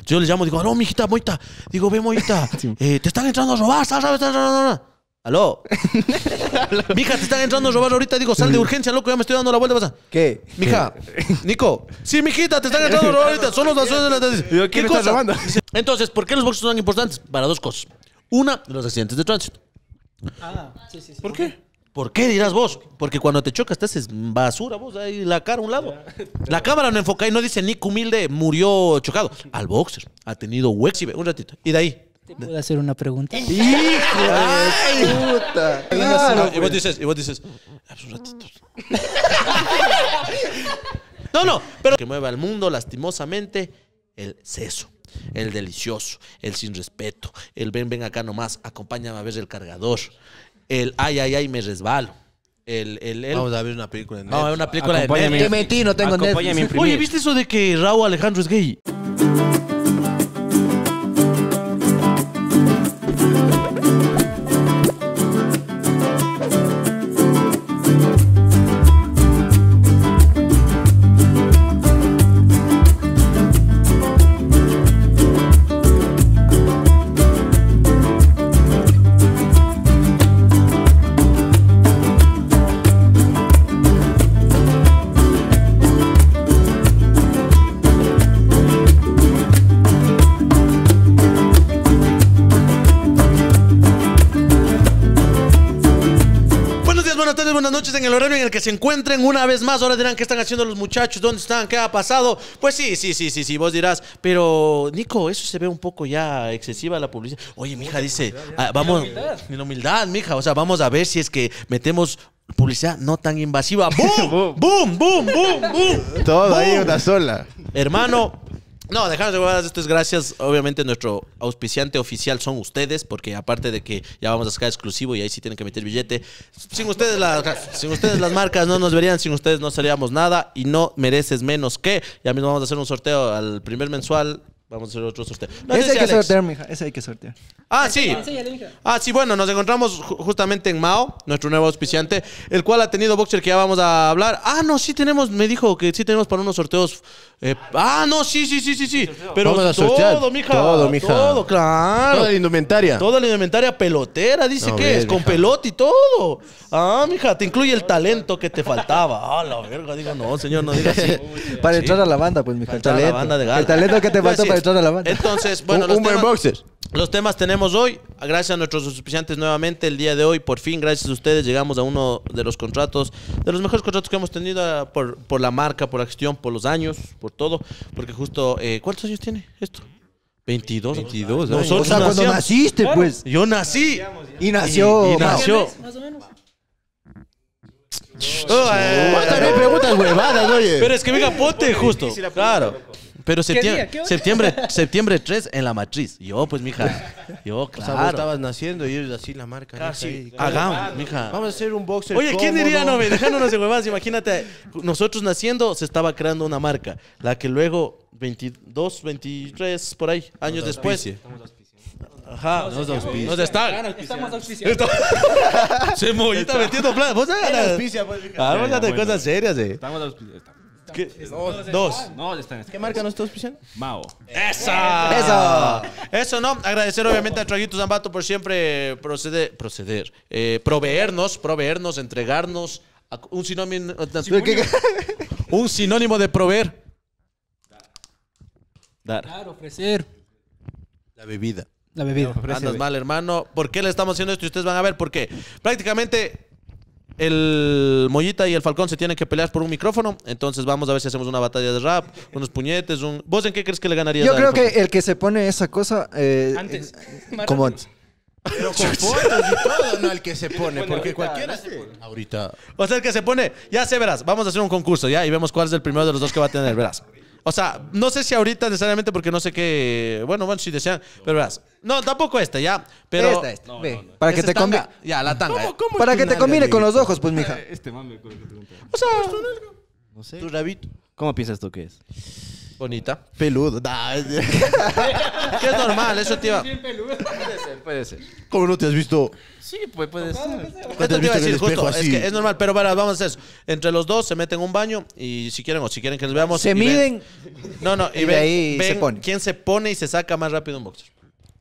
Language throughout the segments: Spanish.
Yo le llamo, digo, aló, mijita, moita. Digo, ve, moita, te están entrando a robar, ¿sabes? Aló. Mija, te están entrando a robar ahorita. Digo, sal de urgencia, loco, ya me estoy dando la vuelta. Pasa. ¿Qué? Mija, Nico. Sí, mijita, te están entrando a robar ahorita. Son los naciones de la... ¿Qué cosa? Robando? Entonces, ¿por qué los boxes son tan importantes? Para dos cosas. Una, los accidentes de tránsito. Sí. ¿Por qué? ¿Por qué dirás vos? Porque cuando te chocas te haces basura vos, ahí la cara a un lado. La cámara no enfoca y no dice Nico Humilde murió chocado. Al boxer ha tenido Wexibe, un ratito. Y de ahí. ¿Te puedo hacer una pregunta? ¡Hijo de puta! Claro, Y vos dices, un ratito. No, pero que mueva al mundo lastimosamente el seso. El delicioso, el sin respeto, el ven acá nomás, acompáñame a ver el cargador, el ay, me resbalo, Vamos a ver una película de No, es una película de Te Netflix. mentí, no tengo Netflix. Oye, ¿viste eso de que Raúl Alejandro es gay? Buenas noches en el horario en el que se encuentren una vez más. Ahora dirán, ¿qué están haciendo los muchachos? ¿Dónde están? ¿Qué ha pasado? Pues sí, vos dirás. Pero, Nico, eso se ve un poco ya excesiva la publicidad. Oye, mija, dice, vamos, en humildad, mija. O sea, vamos a ver si es que metemos publicidad no tan invasiva. ¡Boom! ¡Boom! ¡Boom! ¡Boom! ¡Boom! Todo ahí una sola. Hermano. No, dejamos de huevadas, esto es gracias, obviamente nuestro auspiciante oficial son ustedes, porque aparte de que ya vamos a sacar exclusivo y ahí sí tienen que meter billete, sin ustedes las marcas no nos verían, sin ustedes no seríamos nada y no mereces menos que, ya mismo vamos a hacer un sorteo al primer mensual, vamos a hacer otro sorteo. No, Ese hay que Alex. sortear, mija, ese hay que sortear. Ah, sí. Enséñale, mija. Ah, sí, bueno, nos encontramos justamente en Mao, nuestro nuevo auspiciante, el cual ha tenido boxer que ya vamos a hablar. Ah, no, sí tenemos, me dijo que sí tenemos para unos sorteos. No, sí. Pero Vamos a sortear todo, mija. todo, mija. Todo, claro. Toda la indumentaria. Toda la indumentaria pelotera, dice No, que ves, es, con mija. pelota y todo. Ah, mija, te incluye el talento que te faltaba. Ah, la verga, digo, no, señor, no diga así. Para entrar a la banda, pues, mija, el Entrar a la talento. banda de gala. El talento que te Iba a faltó decir, para entrar a la banda. Entonces, bueno, Un buen boxer. los temas tenemos hoy, gracias a nuestros auspiciantes nuevamente, el día de hoy, por fin, gracias a ustedes, llegamos a uno de los contratos, de los mejores contratos que hemos tenido por la marca, por la gestión, por los años, por todo, porque justo, ¿cuántos años tiene esto? 22. 22 Nosotros años. O sea, cuando nacíamos- naciste, pues. Yo nací. Y nació. Y nació. Más o menos. Vos también preguntas huevadas, oye. Pero es que venga, ponte justo. Claro. Pero día? ¿Qué hora? septiembre 3 en la matriz. Yo, pues, mija. Yo, O sea, vos claro. estabas naciendo y ellos así la marca. Casi. ahí. Hagamos, mija. Vamos a hacer un boxer. Oye, ¿quién cómodo. diría, no, dejándonos de huevadas? Imagínate, nosotros naciendo se estaba creando una marca, la que luego 22, 23, por ahí, años después. Ajá. Nos está. Estamos auspiciando. Se está metiendo plata. Vos hagas. Auspicia, pues, mija. Háblate de bueno. cosas serias, Estamos auspiciando. ¿Qué? Dos. No, están. ¿Qué marca nos está auspiciando? Mao. Eso no, agradecer obviamente a Traguito Zambato por siempre proveernos, entregarnos un sinónimo, un sinónimo de proveer. Dar. Claro, ofrecer La bebida. la bebida. Andas mal, hermano. ¿Por qué le estamos haciendo esto? Y ustedes van a ver por qué. Prácticamente el Mollita y el Falcón se tienen que pelear por un micrófono. Entonces vamos a ver si hacemos una batalla de rap, unos puñetes, ¿Vos en qué crees que le ganarías? Yo al creo Falcón? que el que se pone esa cosa. Antes. Como. Pero con fotos y todo, no el que se pone. Porque cualquiera se pone. Ahorita. O sea, el que se pone, ya sé, verás, vamos a hacer un concurso, ¿ya? Y vemos cuál es el primero de los dos que va a tener, verás. O sea, no sé si ahorita necesariamente porque no sé qué... Bueno, si desean, pero verás. No, tampoco ¿ya? Pero... Esta. Ve. Para que esa te combine. tanga, ya, la tanga. Para que te combine con los ojos, pues, mija. Este mame con lo que pregunta. O sea, No sé. Tu rabito. ¿Cómo piensas tú que es? Bonita. Peludo. Nah, Que es normal, eso te iba... Puede ser. ¿Cómo no te has visto? Sí, pues puede ser. Esto te iba a decir, en el espejo justo, es así? que es normal, pero para, vamos a hacer eso. Entre los dos se meten en un baño y si quieren que les veamos. Se y ven- miden. No, y y de ahí se ven pone. quién se pone y se saca más rápido un boxer.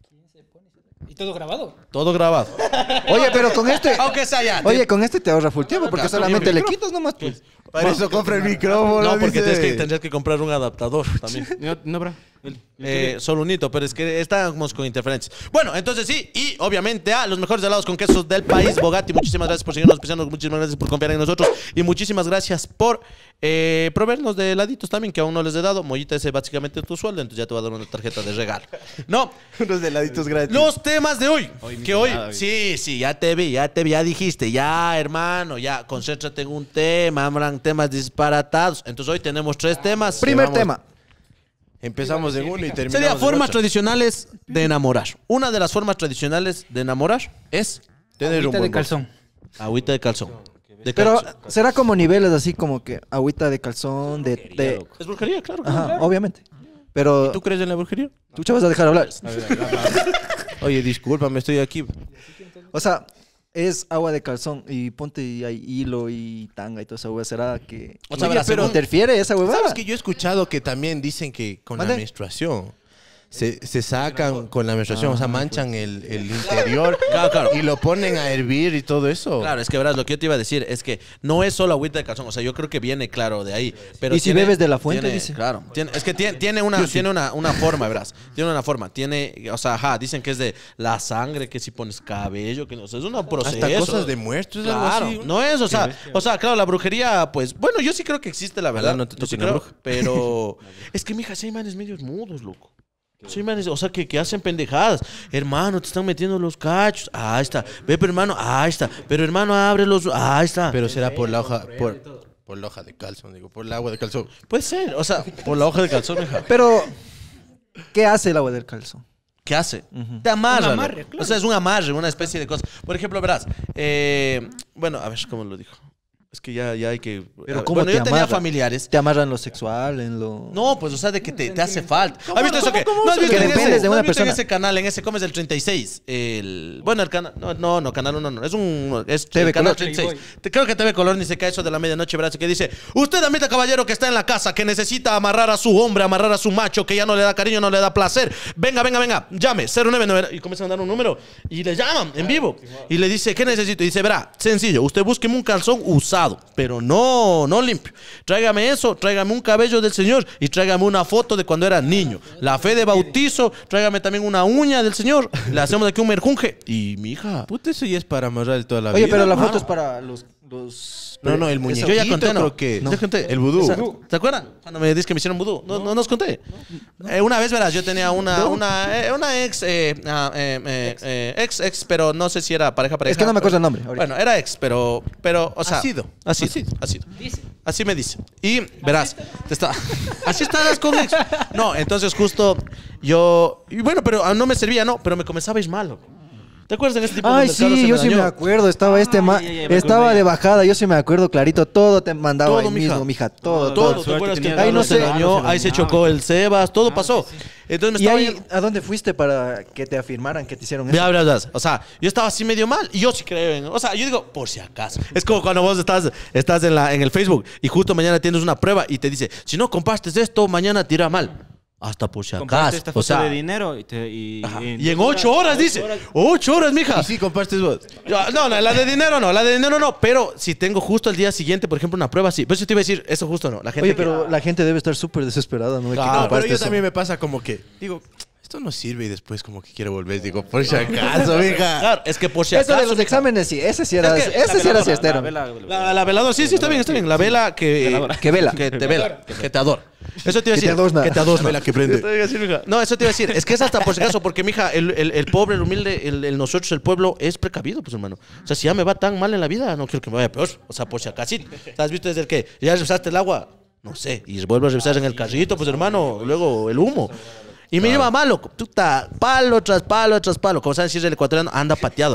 ¿Y todo grabado? Todo grabado. Oye, pero con este. Aunque sea ya. Oye, con este te ahorra full tiempo porque solamente le quitas nomás. Pues. Para eso compra el micrófono. No, porque dice. tendrías que comprar un adaptador también. No, bro. Solo un hito, pero es que estamos con interferencias. Bueno, entonces sí, y obviamente a los mejores helados con quesos del país, Bogatti, muchísimas gracias por seguirnos auspiciando, muchísimas gracias por confiar en nosotros y muchísimas gracias por proveernos de heladitos también, que aún no les he dado. Mollita, ese básicamente tu sueldo, entonces ya te voy a dar una tarjeta de regalo. No, Unos heladitos gratis. los temas de hoy. Que hoy, mirada, sí, ya te vi, ya dijiste, ya hermano, ya concéntrate en un tema, habrán temas disparatados. Entonces hoy tenemos 3 temas. Primer vamos. tema. Empezamos en uno y terminamos Sería en formas otro. tradicionales de enamorar. Una de las formas tradicionales de enamorar es Tener un Agüita buen de calzón. agüita de calzón. De Pero calzón. será como niveles así como que agüita de calzón, de... Es brujería, claro. Ajá, obviamente. Pero ¿Tú crees en la brujería? tú te vas a dejar hablar. Oye, discúlpame, estoy aquí. O sea, es agua de calzón y ponte y hay hilo y tanga y toda esa hueá. ¿Será que O sea, Oye, verás, pero- según- interfiere esa huevada? ¿Sabes que yo he escuchado que también dicen que con la ¿Mande? menstruación se sacan con la menstruación, o sea, manchan el interior Claro. y lo ponen a hervir y todo eso? Claro, es que verás, lo que yo te iba a decir es que no es solo agüita de calzón, o sea, yo creo que viene claro de ahí. Pero ¿Y si bebes de la fuente, dice? Claro, es que tiene una forma, verás. Tiene una forma, o sea, ajá, dicen que es de la sangre, que si pones cabello, que no sé, es un proceso. Hasta cosas de muertos, algo Claro, así. no es, o sea, claro, la brujería, pues, bueno, yo sí creo que existe, la verdad. Ojalá no te Yo sí toque una creo, bruja. pero es que, mija, si hay manes medios mudos, loco. Sí, manes, o sea, que hacen pendejadas. Hermano, te están metiendo los cachos. Ahí está. Ve, pero hermano, ahí está. Pero hermano, abre los. Ahí está. Pero será por la hoja, por la hoja de calzón, digo, por el agua de calzón. Puede ser, o sea, por la hoja de calzón, mija. Pero, ¿qué hace el agua del calzón? ¿Qué hace? Te amarra. Un amarre, loco. claro. O sea, es un amarre, una especie de cosa. Por ejemplo, verás. Bueno, a ver cómo lo dijo. Es que ya hay que. Pero ¿cómo bueno, te yo tenía amarra? familiares. ¿Te amarran lo sexual, en lo...? No, pues, o sea, de que te hace falta. ¿Has visto eso que? ¿No has Que visto en dependes ese, de ¿no una has visto en persona? ese canal, en ese, ¿cómo es el 36? Bueno, el canal, no, canal 1 no. Es TV el canal Color. 36. Creo que TV Color ni se cae eso de la medianoche, ¿verdad? Que dice, usted, amita caballero que está en la casa, que necesita amarrar a su hombre, amarrar a su macho, que ya no le da cariño, no le da placer. Venga, llame, 099. Y comienzan a dar un número y le llaman en vivo. Y le dice, ¿qué necesito? Y dice, verá, sencillo, usted búsqueme un calzón usado, pero no limpio. Tráigame eso, tráigame un cabello del señor y tráigame una foto de cuando era niño. La fe de bautizo, tráigame también una uña del señor. Le hacemos de aquí un merjunje. Y mi hija. Puta, eso ya es para amarrar toda la Oye, vida. pero la mano. foto es para los... No, el Esa- muñequito Yo ya conté, ¿no? creo que... Ya conté. El vudú. ¿Te acuerdan? Cuando me dices que me hicieron vudú. No nos conté. Una vez, verás, yo tenía una ex, ex, pero no sé si era pareja. Es que no me acuerdo el nombre ahorita. Bueno, era ex, pero, o sea. Ha sido. Así me dice. Y verás, así estabas con ex. No, entonces justo yo, y bueno, pero no me servía, no, pero me comenzaba a ir mal, loco. ¿Te acuerdas en este tipo de Ay, mercados sí, se yo sí me dañó? acuerdo. Estaba ya me estaba acordé. de bajada, yo sí me acuerdo clarito. Todo te mandaba Todo, ahí mija. mismo, mija. Todo. Todo, ¿te suerte acuerdas que el tenía, carro no se sé. dañó? Ahí se chocó el Sebas, todo pasó. Entonces me ¿Y estaba ahí yendo- a dónde fuiste para que te afirmaran que te hicieron eso? Ya, o sea, yo estaba así medio mal y yo sí creo en, o sea, yo digo, por si acaso. Es como cuando vos estás en el Facebook y justo mañana tienes una prueba y te dice, si no compartes esto, mañana te irá mal. Hasta por si Comparte acaso. esta O foto sea, de dinero ajá. Y en 8 horas, dice. 8 horas, mija. ¿Y si compartes vos? No, la de dinero no. Pero si tengo justo el día siguiente, por ejemplo, una prueba, sí. Pero yo te iba a decir, eso justo no. La gente Oye, pero la gente debe estar súper desesperada, ¿no? Claro, No, pero compartes yo eso. también me pasa como que, digo, esto no sirve y después como que quiero volver. Digo, por si acaso, mija. Claro, es que por si Eso acaso. de los mija. exámenes, sí. Ese sí era, Es que ese sí era siestero. La veladora, sí, está bien. La vela que... Que vela. Que te vela, que te adora. Eso te iba a Que te decir. adorna. Que te adorna. La vela que prende. Eso te iba a decir, mija. No, eso te iba a decir. Es que es hasta por si acaso, porque, mija, el pobre, el humilde, nosotros, el pueblo, es precavido, pues, hermano. O sea, si ya me va tan mal en la vida, no quiero que me vaya peor. O sea, por si acaso. ¿Has visto desde el que ya revisaste el agua? No sé. Y vuelvo a revisar en el carrito, pues, hermano. Luego el humo. Y me lleva mal, loco. Puta, palo tras palo tras palo. Como saben decir el ecuatoriano, anda pateado, loco.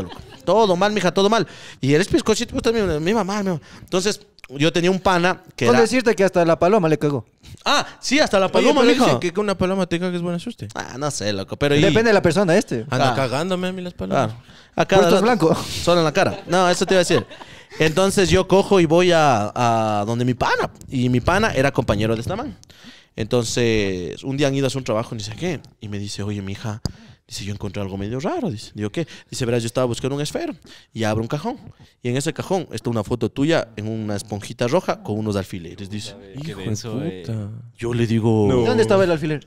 todo mal, mija, todo mal. Y eres piscosito, pues también, me iba mal, me iba. Entonces, yo tenía un pana que Con era... decirte que hasta la paloma le cagó. Ah, sí, hasta la paloma, Oye, pero mija. dicen que con una paloma te cagues buena suerte. Ah, no sé, loco, pero... Depende de la persona este. Anda Ah. cagándome a mí las palomas. Claro. A cada Puestos rato, blanco. Solo en la cara. No, eso te iba a decir. Entonces yo cojo y voy a donde mi pana. Y mi pana era compañero de esta man. Entonces, un día han ido a hacer un trabajo, ni sé qué. Y me dice, oye, mi hija, dice, yo encontré algo medio raro. Dice, digo, ¿qué? Dice, verás, yo estaba buscando un esfero. Y abro un cajón. Y en ese cajón está una foto tuya en una esponjita roja con unos alfileres. Dice, Hijo de puta. yo le digo... ¿Dónde estaba el alfiler?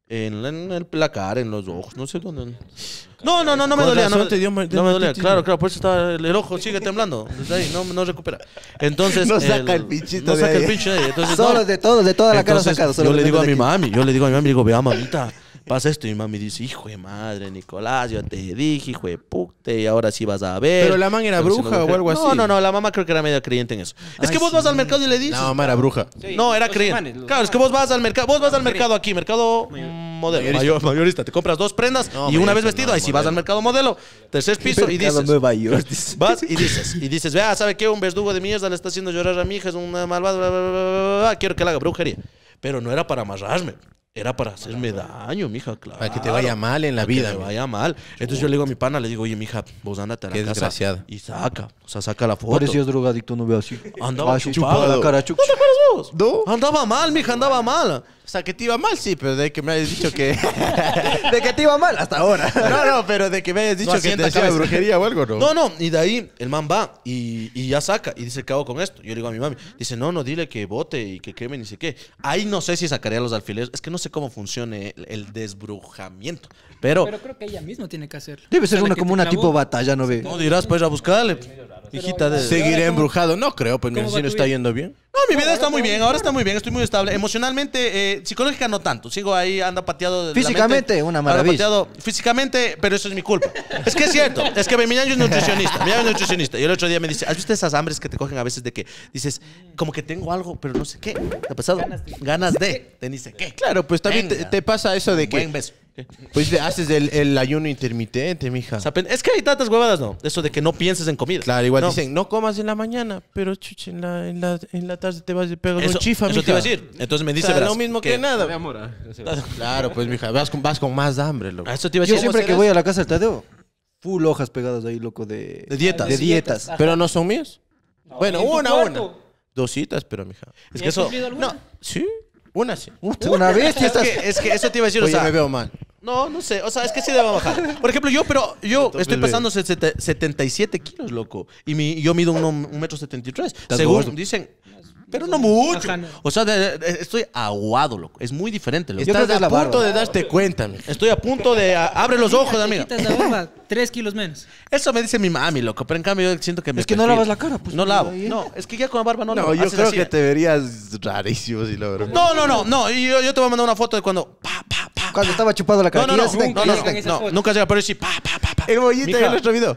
La cara, en los ojos, no sé dónde. No me Con dolía. razón No, te dio no me dolía. dermatitis. Claro, por eso estaba el ojo, sigue temblando. Desde ahí, no recupera. Entonces. No saca el pinchito No de saca ahí. el pinche de ahí. Entonces, Solo no. de toda la cara Entonces, sacada. yo le digo a mi mami, digo, vea, mamita, pasa esto. Y mi mami dice, hijo de madre, Nicolás, yo te dije, hijo de puta, y ahora sí vas a ver. Pero la man era Pero si bruja no, o algo así. No, la mamá creo que era media creyente en eso. Es que vos vas al mercado y le dices. La mamá era bruja. No, era creyente. Claro, es que vos vas al mercado aquí, mercado modelo, mayorista. Te compras 2 prendas No, y una mayorista, vez vestido, no, ahí sí vas modelo. al mercado modelo, tercer piso y dices, Nueva York. dice. vas y dices, vea, ¿sabe qué? Un verdugo de mierda le está haciendo llorar a mi hija, es una malvada, bla, bla, bla, bla, bla, quiero que le haga brujería. Pero no era para amarrarme. Era para hacerme daño, mija, claro. Para que te vaya mal en la vida. Que me mija. vaya mal. Entonces yo le digo a mi pana, le digo, oye, mija, vos ándate a la Qué casa desgraciada. y saca la foto. Por eso es drogadicto, no veo así. Andaba Así, chupado. la cara chuc. ¿No te acuerdas vos? No. Andaba mal, mija, andaba mal. O sea, que te iba mal, sí, pero de que me hayas dicho que... De que te iba mal hasta ahora. No, pero de que me hayas dicho No que te asienta hacía cabeza. brujería o algo, ¿no? No, y de ahí el man va y ya saca y dice, ¿qué hago con esto? Yo le digo a mi mami, dice, no, dile que bote y que queme ni sé qué. Ahí no sé si sacaría los alfileres, es que no sé cómo funcione el desbrujamiento, pero Pero creo que ella misma tiene que hacerlo. Debe ser O sea, una que como te una clavó. tipo batalla, ¿no ve? no dirás, pues a buscarle, hijita de... Seguiré embrujado. No creo, pues mi ¿Cómo va vecino tu está vida? yendo bien. No, mi vida está muy bien, ahora está muy bien, estoy muy estable. Emocionalmente, psicológica no tanto. Sigo ahí, anda pateado. de la Físicamente, mente. una Anda maravilla. pateado físicamente, pero eso es mi culpa. Es que es cierto, es que mi ñaño es nutricionista. Mi ñaño es nutricionista. Y el otro día me dice, ¿has visto esas hambres que te cogen a veces de que dices, como que tengo algo, pero no sé qué? ¿Te ha pasado? Ganas de. Te dice, ¿qué? Claro, pues también Venga. te pasa eso de Buen que... beso. ¿Qué? Pues haces el ayuno intermitente, mija. O sea, es que hay tantas huevadas, ¿no? Eso de que no pienses en comida. Claro, igual No. dicen, no comas en la mañana, pero chuche, en la tarde te vas a pegar un Eso, chifa, eso mija. te iba a decir. Entonces me O dice, sea, verás, lo mismo que nada. amor. Claro, pues, mija, vas con más hambre, loco. Eso te iba a Yo decir. siempre que serás? voy a la casa del Tadeo, full hojas pegadas ahí, loco, de dietas. De dietas. Pero no son míos. Bueno, ¿en tu una. cuarto? 2 citas, pero, mija. Es ¿Y que has eso... cumplido alguna? No, sí, una sí. Una bestia estás. Es que eso te iba a decir, o Oye, sea... me veo mal. No sé, o sea, es que sí debe bajar. Por ejemplo, yo estoy pesando 77 kilos, loco. Y yo mido 1,73 m. Según gordo. dicen, pero no mucho. Ajá, no. O sea, estoy aguado, loco. Es muy diferente, loco. Yo creo Estás que es la a punto barba. de darte cuenta, mija. Estoy a punto de... abre los ojos, Te amiga. quitas la barba, 3 kilos menos. Eso me dice mi mami, loco. Pero en cambio yo siento que me... Es que no perfilo. lavas la cara, pues. No lavo. Ahí. No, es que ya con la barba no No, lavo. yo Haces creo así, que te verías rarísimo si lo veo. No. Y yo te voy a mandar una foto de cuando... Cuando estaba chupado la cara. No, que ya se ven- nunca ya se llegan ven. esas fotos. nunca llega, pero sí, El bollito Mija. en nuestro video.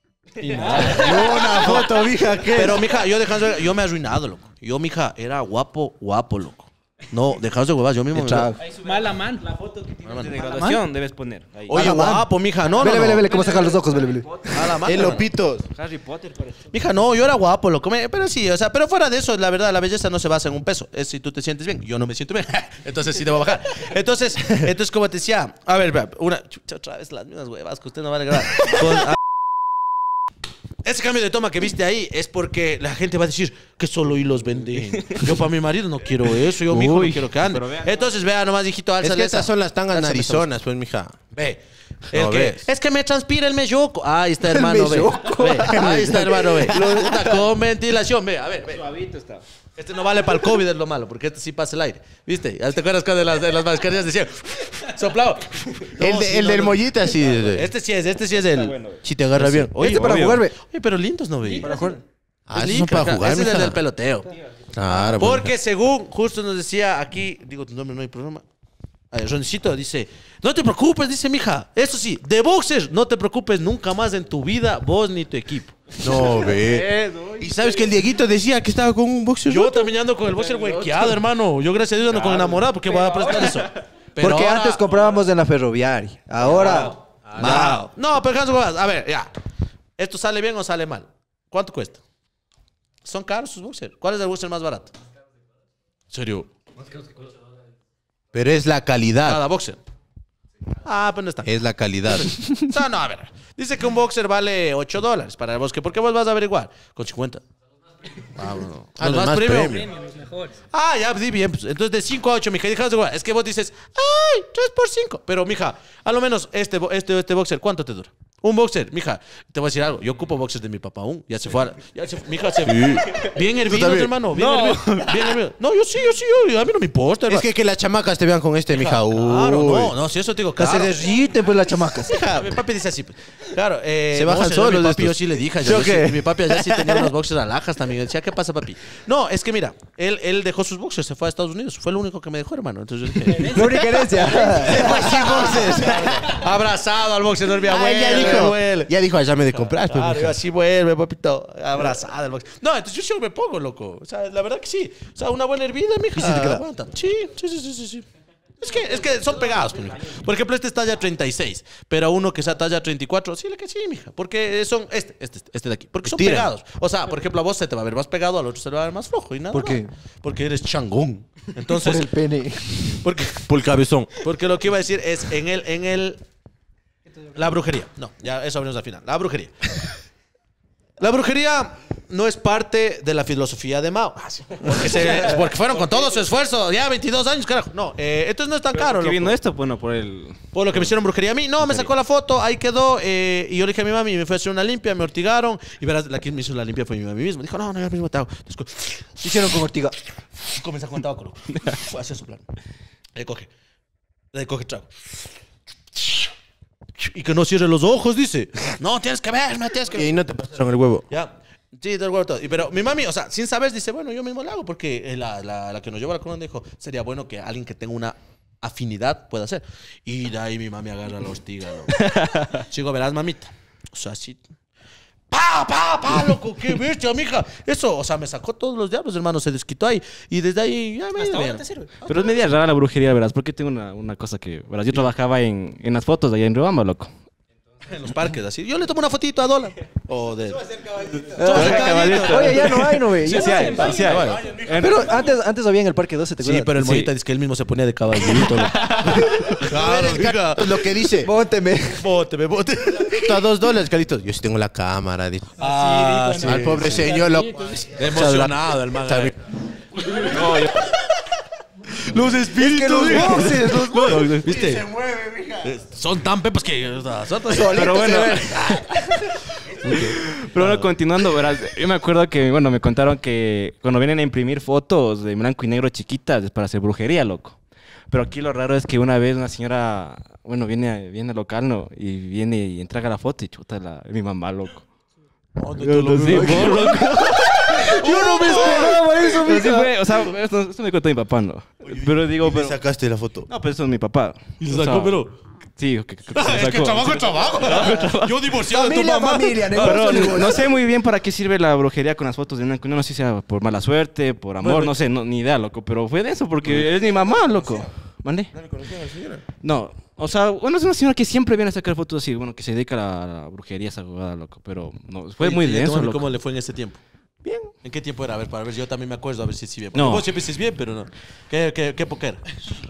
Una foto, mija, ¿qué? Pero, mija, yo me he arruinado, loco. Yo, mija, era guapo, loco. No, dejaos de huevas, yo mismo me... Chao. Mala man. La foto que tienes de graduación debes poner. Ahí. Oye, Mala man. guapo, mija, no. Vele, cómo sacan los ojos, vele. A la mano, El hermano. lopitos. Harry Potter parece. Mija, no, yo era guapo, loco. Pero sí, o sea, pero fuera de eso, la verdad, la belleza no se basa en un peso. Es si tú te sientes bien. Yo no me siento bien. Entonces sí te voy a bajar. Entonces, como te decía, a ver, chucha, otra vez las mismas huevas que usted no va a grabar. Ese cambio de toma que viste ahí es porque la gente va a decir que solo hilos venden. Yo para mi marido no quiero eso, yo mi hijo no quiero que ande. Entonces, vea nomás, hijito, Es álzale que esa. estas son las tangas Álzale esa. narizonas, pues, mija. Ve. No ves. Es que me transpira el melloco. Ahí está, hermano, ve. Ahí está, hermano, ve. Puta, con ventilación, ve, a ver, ve. Suavito está. Este no vale para el COVID, es lo malo, porque este sí pasa el aire. ¿Viste? ¿Ya te acuerdas cuando de las mascarillas decían soplado? El del mollita, sí. Este sí es el... Si te agarra bien. Oye, Este para obvio. jugar, ve. Oye, pero lindos no vi. Para jugar. Ah, esos son para jugar, Ese es el mija. del peloteo. Claro, pues. Porque según justo nos decía aquí, digo tu nombre, no hay problema. Roncito dice, no te preocupes, dice mija. Eso sí, de boxer, no te preocupes nunca más en tu vida, vos ni tu equipo. No, ve. Y sabes que el Dieguito decía que estaba con un boxer Yo roto. también ando con el boxer huequeado, hermano. Yo gracias a Dios ando con enamorado porque voy a prestar eso. Pero Porque ahora- antes comprábamos en la ferroviaria. Ahora. No, pero Hans, a ver, ya. ¿Esto sale bien o sale mal? ¿Cuánto cuesta? ¿Son caros sus boxers? ¿Cuál es el boxer más barato? ¿En serio? Pero es la calidad. Cada boxer. Ah, pues no está. Es la calidad. O sea, no, a ver. Dice que un boxer vale $8 para el bosque. ¿Por qué vos vas a averiguar? Con 50. Ah, bueno. Los más premium. Ah, ya, di bien. Pues. Entonces, de 5 a 8, mija. Es que vos dices, ¡ay! 3 por 5. Pero, mija, a lo menos este boxer, ¿cuánto te dura? Un boxer, mija, te voy a decir algo. Yo ocupo boxers de mi papá aún. Ya se fue. Mija, se bien hervidos, hermano. Bien hervidos. No, yo sí. A mí no me importa, hermano. Es que las chamacas te vean con este, mija. Claro, no, si eso te digo, Que se claro. derriten, pues, las chamacas. Mija, mi papi dice así. Pues. Claro, se bajan no, solos Mi de papi, yo estos. sí le dije. ¿Sí o qué? Mi papi allá sí tenía unos boxers alhajas también. Decía, ¿qué pasa, papi? No, es que mira, él dejó sus boxers, se fue a Estados Unidos. Fue el único que me dejó, hermano. Entonces yo dije, La única herencia. abrazado al boxer, no mi abuelo. Ya dijo, allá me de comprar. pues, Claro, mija. así vuelve, papito. Abrazada al boxer. No, entonces yo sí me pongo, loco. O sea, la verdad que sí. O sea, una buena hervida, mija. ¿Y si te queda? Aguanta. Sí. Es que son pegados, pues, mija. Por ejemplo, este es talla 36, pero uno que sea talla 34, sí, que sí, mija. Porque son este de aquí. Porque son Estira. pegados. O sea, por ejemplo, a vos se te va a ver más pegado, al otro se te va a ver más flojo y nada. ¿Por qué? más. Porque eres changón. Por Entonces, el pene. porque Por el cabezón. porque lo que iba a decir es la brujería. No, ya eso abrimos al final. La brujería. La brujería no es parte de la filosofía de Mao. Porque fueron con todo su esfuerzo. Ya 22 años, carajo. No, entonces no es tan caro. ¿Qué loco. vino esto? Bueno, por el... Por lo que me hicieron brujería a mí. No, me sacó la foto, ahí quedó. Y yo le dije a mi mami, me fui a hacer una limpia, me ortigaron. Y verás, la que me hizo la limpia fue mi mami mismo. Dijo, no, yo mismo te hago. Entonces, Hicieron con ortiga. comienza con tabaco. Fue a hacer su plan. Le coge trago. Y que no cierre los ojos, dice. No, tienes que verme, tienes que ver. Y no te pasaron el huevo. Ya. Sí, del huevo todo. Pero mi mami, o sea, sin saber, dice, bueno, yo mismo lo hago. Porque la que nos llevó a la corona dijo, sería bueno que alguien que tenga una afinidad pueda hacer. Y de ahí mi mami agarra la hostiga. Chico, verás, mamita. O sea, sí. ¡Pa, loco! ¡Qué bestia, mija! Eso, o sea, me sacó todos los diablos, hermano. Se desquitó ahí. Y desde ahí ya me iba bien. Pero es media rara la brujería, verás, porque tengo una cosa que... Verás, yo trabajaba en las fotos de allá en Riobamba, loco. En los parques, así. Yo le tomo una fotito a $1. O de... caballito. Oye, ya no hay, ¿no, ve? Ya Sí hay. Pero antes había en el Parque 12, ¿te acuerdas? Sí, pero el monita dice que él mismo se ponía de caballito. loco. Claro, mija. Lo que dice. Pónteme. Bote. Está a $2, Carlitos. Yo sí tengo la cámara. Dice. Ah, sí. Al pobre señor, loco. Emocionado el man. Los Es que espíritus. los boxes, ¿Viste? Se mueve, mija. Son tan pepas que... o sea, son tan- Pero bueno. Pero bueno, continuando, verás, yo me acuerdo que, bueno, me contaron que cuando vienen a imprimir fotos de blanco y negro chiquitas es para hacer brujería, loco. Pero aquí lo raro es que una vez una señora, bueno, viene al local, ¿no? Y viene y entrega la foto y chuta mi mamá, loco. ¿Dónde tú lo Sí, ves? vos, loco. Yo no me esperaba eso, Pero sí mija. fue, o sea, esto me contó mi papá, ¿no? Pero digo, Me pero... sacaste la foto. No, pero eso es mi papá. Y se O sea, sacó, pero... Sí, que se Es que sacó. trabajo es trabajo. Yo divorciado de tu mamá. Familia, Pero negocio. no sé muy bien para qué sirve la brujería con las fotos de blanco. No sé si sea por mala suerte, por amor, Bueno, no sé, ni idea, loco. Pero fue de eso, porque es mi mamá, loco. ¿Mande? ¿No le conocían a la señora? No, o sea, bueno, es una señora que siempre viene a sacar fotos así, bueno, que se dedica a la brujería, esa jugada, loco. Pero no, fue muy denso, loco. ¿Cómo le fue en ese tiempo? Bien. ¿En qué tiempo era? A ver, para ver, yo también me acuerdo, a ver si sí bien. Porque No. vos siempre dices bien, pero no. ¿Qué época era?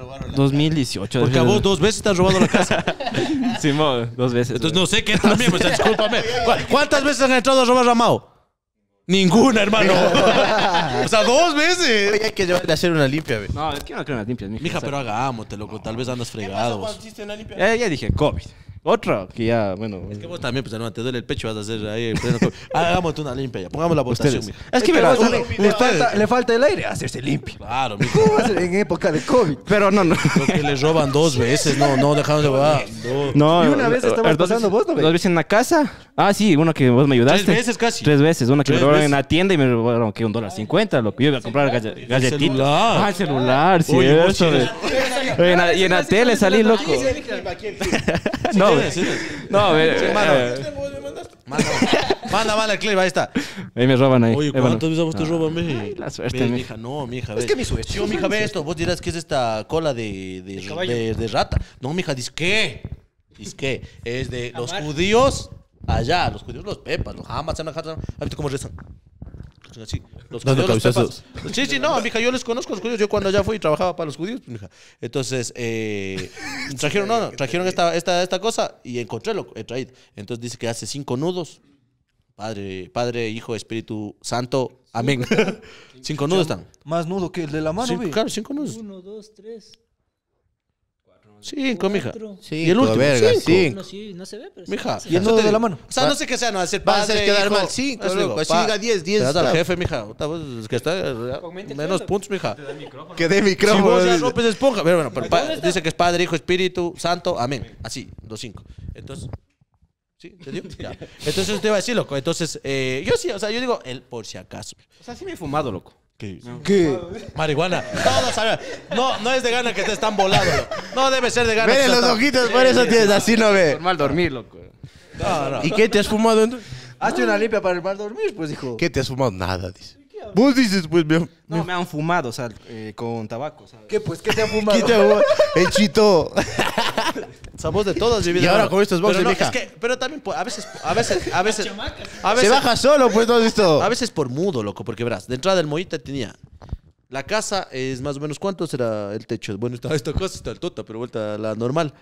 2018. Porque a vos 2 veces te has robado la casa. Sí, 2 veces. Entonces no sé qué también, pues discúlpame. ¿Cuántas veces han entrado a robar a Mao? Ninguna, hermano. O sea, 2 veces. Oye, hay que llevarle a hacer una limpia, ve. No, es que no creo en las limpias, mija. Mija, O sea, pero hagámote, loco. Tal vez andas fregado. vos. hiciste una limpia? ya dije, COVID. Otro, que ya, bueno. Es que vos también, pues, hermano, te duele el pecho, vas a hacer ahí. en pleno COVID. Hagámote una limpia ya. Pongamos la votación, Ustedes. mija. Es que Pero verás, le falta el aire, hacerse limpio. Claro, mija. ¿Cómo va a ser en época de COVID? pero no. Porque le roban 2 veces, no dejaron de robar. No, Y una vez estabas pasando vos, ¿no ves? 2 veces en la casa. Ah, sí, uno que vos me ayudaste. 3 veces casi. 3 veces. Una que me 3 robaron veces. en la tienda y me robaron, que $1.50, loco. Yo iba a comprar galletitas. celular. Ah, el celular, sí, Oye, vos eso. tienes- Y en la tele salí, loco. No, no, a ver. Manda el clip, ahí está. Ahí me roban ahí. Oye, ¿cuántas veces a vos te roban, ve? la suerte, Ve, mija. mija, no, mija. Es que mi suerte. Yo, mija, ve esto. Vos dirás que es esta cola de rata. No, mija, dice que. Dice que es de los judíos Allá, los judíos, los pepas, los hamas, ¿has visto cómo rezan? Así, los Dando judíos, los cabezazos. pepas. Sí, no, mija, yo les conozco a los judíos. Yo cuando allá fui trabajaba para los judíos, mija. Entonces, trajeron esta cosa y encontré lo he traído. Entonces dice que hace 5 nudos. Padre, Hijo, Espíritu Santo. Amén. 5 nudos están. Más nudo que el de la mano, güey. Claro, 5 nudos. 1, 2, 3. 5, mija. 4. Y el último, verga, 5. cinco. No, sí, no se ve, pero Mija. sí. Y el nudo de la mano. O sea, no sé qué sea, no va a ser Va a padre, hacer quedar hijo. mal 5, Eso loco. digo, Así diga 10, 10. Te das al está. jefe, mija. Es que está Aumente el menos sueldo. puntos, mija. Que de Si micrófono. vos ya dice. rompes esponja. Pero bueno, dice que es Padre, Hijo, Espíritu Santo. Amén. Así, los 5. Entonces, ¿sí? ¿Entendió? Ya. Entonces te iba a decir, loco. Entonces, yo sí, o sea, yo digo, por si acaso. O sea, sí me he fumado, loco. ¿Qué? Marihuana. Todos saben. No es de gana que estés tan volado, loco. No debe ser de gana. Vele que los estés tan- ojitos, por eso tienes así, no ve. Normal dormir, loco. No. ¿Y qué te has fumado entonces? Hazte una limpia para el mal dormir, pues, hijo. ¿Qué te has fumado? Nada, dice. Vos dices, pues, viejo. No, me han fumado, o sea, con tabaco, ¿sabes? ¿Qué, pues? ¿Qué te ha fumado? ¿Qué te ha fumado? El chito. Sabos de todas, mi vida. Y ahora con estos boxers, Pero no, mija. es que, pero también, pues, a veces, Se baja solo, pues, ¿no has visto? A veces por mudo, loco, porque verás, de entrada del Mollita tenía. La casa es más o menos, ¿cuánto será el techo? Bueno, esta cosa está altota, pero vuelta a la normal.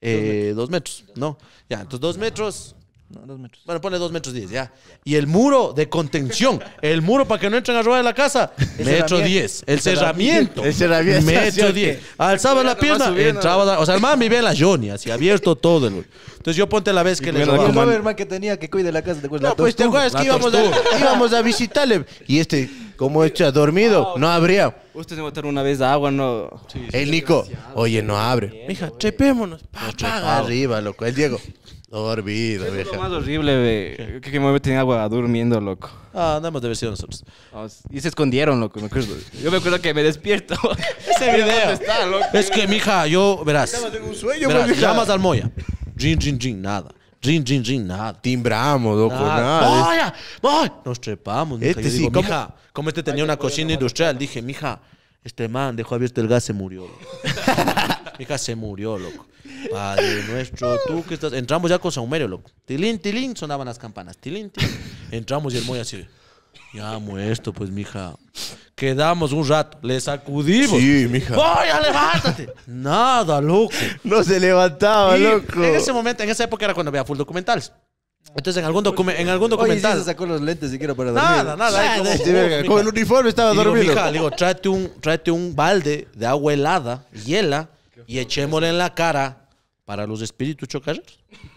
2 metros, ¿no? Ya, entonces 2 metros. No, 2 metros. Bueno, ponle 2 metros 10, ya. Y el muro de contención, el muro para que no entren a robar la casa, metro 10. El cerramiento, El cerramiento. metro 10. Alzaba la pierna, entraba, o sea, el man vivía en la Johnny, así abierto todo el. Entonces yo ponte la vez que le bueno, Y el robaba. Doberman que tenía que cuide la casa, ¿te acuerdas? No, pues, ¿te acuerdas que íbamos a visitarle? Y como hecho dormido, no abría. Usted se botaron una vez de agua, ¿no? El Nico, oye, no abre. Mija, trepémonos. Paga arriba, loco. El Diego, dormido, Es lo vieja. más horrible, ve, que me tenía agua durmiendo, loco. Ah, nada más debe ser nosotros. Y se escondieron, loco, me acuerdo. Yo me acuerdo que me despierto. Ese video. está, loco? Es que, mija, yo, verás. en un sueño, Verás, pues, mija. llamas al Moya. Rin, nada. Rin, nada. Timbramos, loco, Nada. nada. ¡Moya! ¡Moya! Nos trepamos, mija. Este Yo sí, digo, ¿cómo? mija, como este tenía una cocina industrial, dije, mija, este man dejó abierto el gas, se murió, loco. Mija, se murió, loco. Padre nuestro, tú que estás... Entramos ya con saumerio, loco. Tilín, sonaban las campanas. Tilín. Entramos y el Moya así, ya muerto, pues, mija. Quedamos un rato, le sacudimos. Sí, mija. ¡Moya, levántate! Nada, loco. No se levantaba, Y loco. en ese momento, en esa época era cuando veía full documentales. Entonces en algún, Oye, sí documental... se sacó los lentes siquiera para dormir. Nada. ahí como- Este verga, mija. con el uniforme estaba Y digo, dormido. mija, le digo, tráete un balde de agua helada, hiela, y echémosle en la cara para los espíritus chocarreros.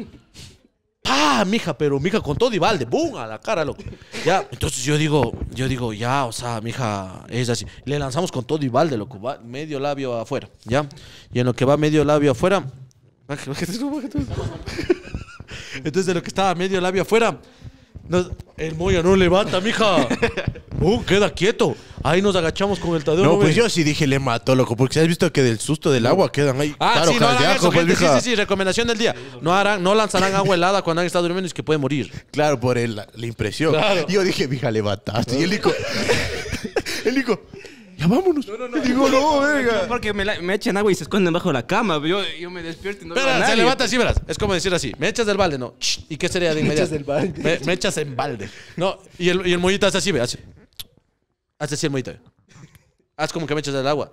¡Pah, mija! Pero, mija, con todo y balde, ¡bum! A la cara, loco. Ya, entonces yo digo, ya, o sea, mija, es así. Le lanzamos con todo y balde, loco, va medio labio afuera, ¿ya? Y en lo que va medio labio afuera... Entonces, de lo que estaba medio labio afuera, el Moya no levanta, mija. Queda quieto. Ahí nos agachamos con el Tadeo. No, pues ve? yo sí dije, le mató, loco. Porque has visto que del susto del agua quedan ahí. Ah, sí, no hagan cardíaco, eso, pues, gente. mija. Sí, recomendación del día. No lanzarán agua helada cuando han estado durmiendo, es que puede morir. Claro, por la impresión. Claro. Y yo dije, mija, levantaste. Y el Nico, ya vámonos. No. Digo, no, verga. Porque me echan agua y se esconden bajo la cama. Yo me despierto y no veo a Espera, se nadie. levanta así, verás. Es como decir así, me echas del balde, no. ¿Y qué sería de inmediato? echas del balde. Me echas en balde. No, y el mollita hace así, ve, hace. Hace así el mollita. Haz como que me echas del agua.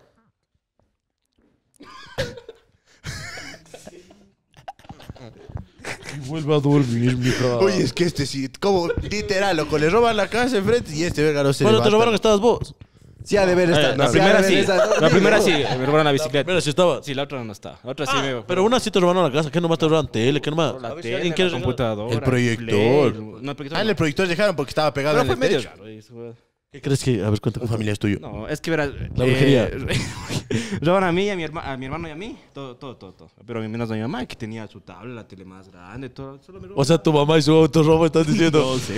Y vuelve a dormir, mija. Oye, es que este sí, como literal, loco, le roban la casa enfrente y este verga no se Bueno, te levanta. robaron, estabas vos. Sí, ha de ver esta. La sí ha primera de sí. ver esta. La primera sí, me robaron la bicicleta. Mira, si estabas. Sí, la otra no está. La otra sí me... Pero una sí te robaron la casa. ¿Qué nomás te robaron? Tele, ¿qué nomás? La ¿Alguien tele, quiere la regalar? computadora. El proyector. Play, no, el proyector Ah, en el proyector dejaron porque estaba pegado Pero en fue el medio techo. raro eso. ¿Qué crees que? A ver, cuéntame. Un familiar es tuyo. No, es que verás... La brujería. Roban a mí, a mi hermano y a mí. Todo. Pero a mí menos a mi mamá, que tenía su tabla, la tele más grande, todo. Solo me roban. O sea, tu mamá y su autorrobo estás diciendo. No sé.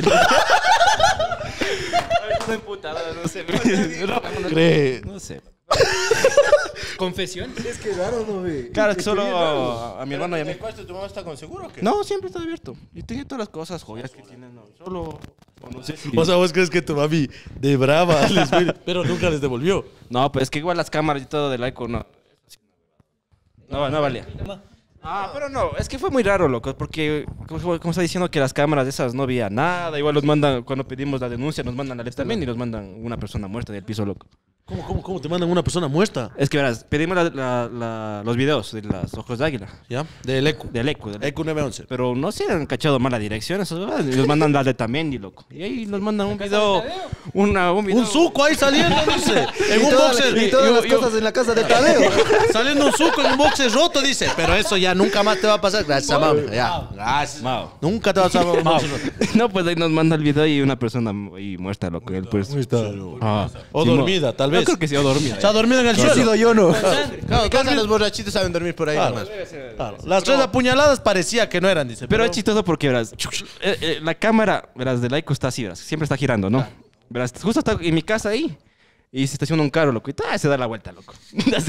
Estoy emputada, no sé. Cree. No sé. Confesión. Es que raro, ¿no, ve? Claro, es que solo a mi hermano y a mí. ¿El cuarto de tu mamá está con seguro o qué? No, siempre está abierto. Y tenía todas las cosas, joyas que tienen. No, solo... o no sé si- O sea, vos crees que tu mami de brava les fue- pero nunca les devolvió. No, pues es que igual las cámaras y todo del iCo no. No valía. Ah, pero no, es que fue muy raro, loco, porque como está diciendo que las cámaras de esas no veía nada, igual nos mandan, cuando pedimos la denuncia, nos mandan la también y nos mandan una persona muerta del piso, loco. ¿Cómo te mandan una persona muerta? Es que verás, pedimos los videos de los ojos de águila, ¿Ya? Del ECU. del ECU, ECU 911. pero no se han cachado mala dirección, esos huevadas, y nos mandan las de Tamendi, loco. Y ahí nos mandan un video, un video. Un suco ahí saliendo, dice. En un boxer. Y todas las cosas en la casa de Tadeo. Saliendo un suco en un boxer roto, dice. Pero eso ya nunca más te va a pasar. Gracias a Mao. Ya. Gracias. Mao. Nunca te va a pasar un boxer roto. No, pues ahí nos manda el video y una persona ahí muerta, loco. Él, pues, Ah, O sí, dormida, tal vez. Yo creo que sí, o dormida. Se ha dormido en el No he suelo. sido yo, no. Claro, casi los borrachitos saben dormir por ahí Claro. nomás. Claro. Las 3 apuñaladas parecía que no eran, dice. Pero es chistoso porque, verás, la cámara, verás, del Ico está así, verás, siempre está girando, ¿no? Verás, justo está en mi casa ahí y se estaciona un carro, loco, y se da la vuelta, loco. Así,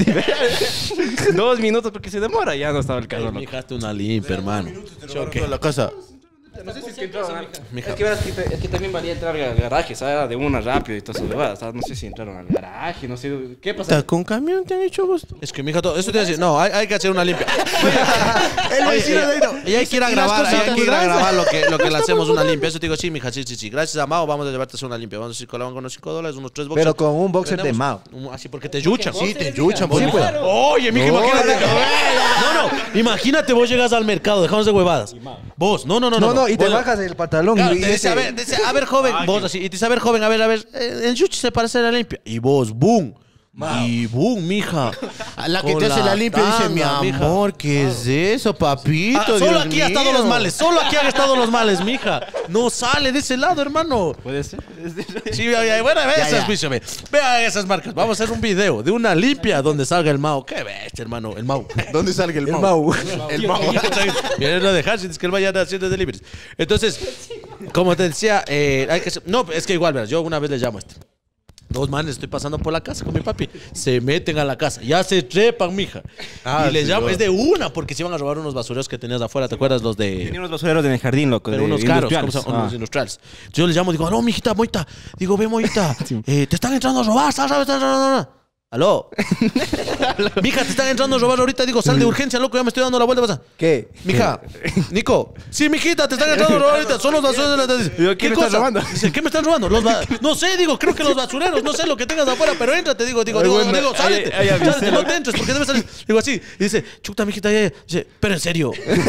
2 minutos porque se demora, ya no estaba el carro, Me loco. dejaste una limpia, hermano. Choque. La casa. No sé si es que entraron. Es que verás es que también valía entrar al garaje, ¿sabes? De una rápido y todo eso, ¿verdad? No sé si entraron al garaje, no sé. ¿Qué pasa? ¿Con camión te han hecho vos? Es que, mija, todo. Eso te iba a decir. No, hay que hacer una limpia. El vecino de ahí no. Y hay que ir a Y las grabar, cositas hay que ir a mudanzas. grabar lo que le hacemos una limpia. Eso te digo, sí, mija, sí. Gracias a Mao, vamos a llevarte a hacer una limpia. Vamos a circular con unos $5, unos 3 boxers. Pero con un boxer de Tenemos Mao. Así, porque te yuchan. Sí, te yuchan, Sí, pues. Oye, mija, imagínate. No, imagínate vos llegas al mercado, dejamos de huevadas. Vos, no. No, y te Vos- bajas el pantalón Claro, y te dice, a ver, joven, vos así, y te dice, a ver, joven, a ver, el yuchi se parece a la limpia. Y vos, boom. Y boom, mija. La que Con te hace la limpia dice, mi tanga, mija. amor, ¿qué es eso, papito? Solo Dios aquí han mío". estado los males, solo aquí han estado los males, mija. No sale de ese lado, hermano. Puede ser. Sí, bueno, ve esas, juicio, ve. Vean esas marcas. Vamos a hacer un video de una limpia donde salga el Mao. ¿Qué ves, hermano? El Mao. ¿Dónde salga el el Mau? Mau. El Mao. Vienen a dejar si es que él vaya haciendo deliveries. Entonces, como te decía, hay que... No, es que igual, verás, yo una vez le llamo a este. 2 manes, estoy pasando por la casa con mi papi. Se meten a la casa. Ya se trepan, mija. Ah, y les sí, llamo. no. Es de una porque se iban a robar unos basureros que tenías afuera. ¿Te acuerdas? Los de... Tenía unos basureros en el jardín, loco. Pero de unos caros, ¿cómo industriales. se llaman? Unos industriales. Entonces yo les llamo, digo, aló, mijita, moita. Digo, ve, moita, te están entrando a robar, ¿sabes? Aló. Mija, te están entrando a robar ahorita. Digo, sal de urgencia, loco, ya me estoy dando la vuelta. Pasa. ¿Qué? Mija, Nico. Sí, mijita, te están entrando a robar ahorita. Son los basureros de la... Digo, ¿quién me está robando? Dice, ¿qué me están robando? No sé, digo, creo que los basureros. No sé lo que tengas afuera, pero entrate. Digo, bueno, sálete. ahí avisé, Sálete, no te entres porque debes salir. Digo así. Y dice, chuta, mijita, ya. Dice, pero en serio.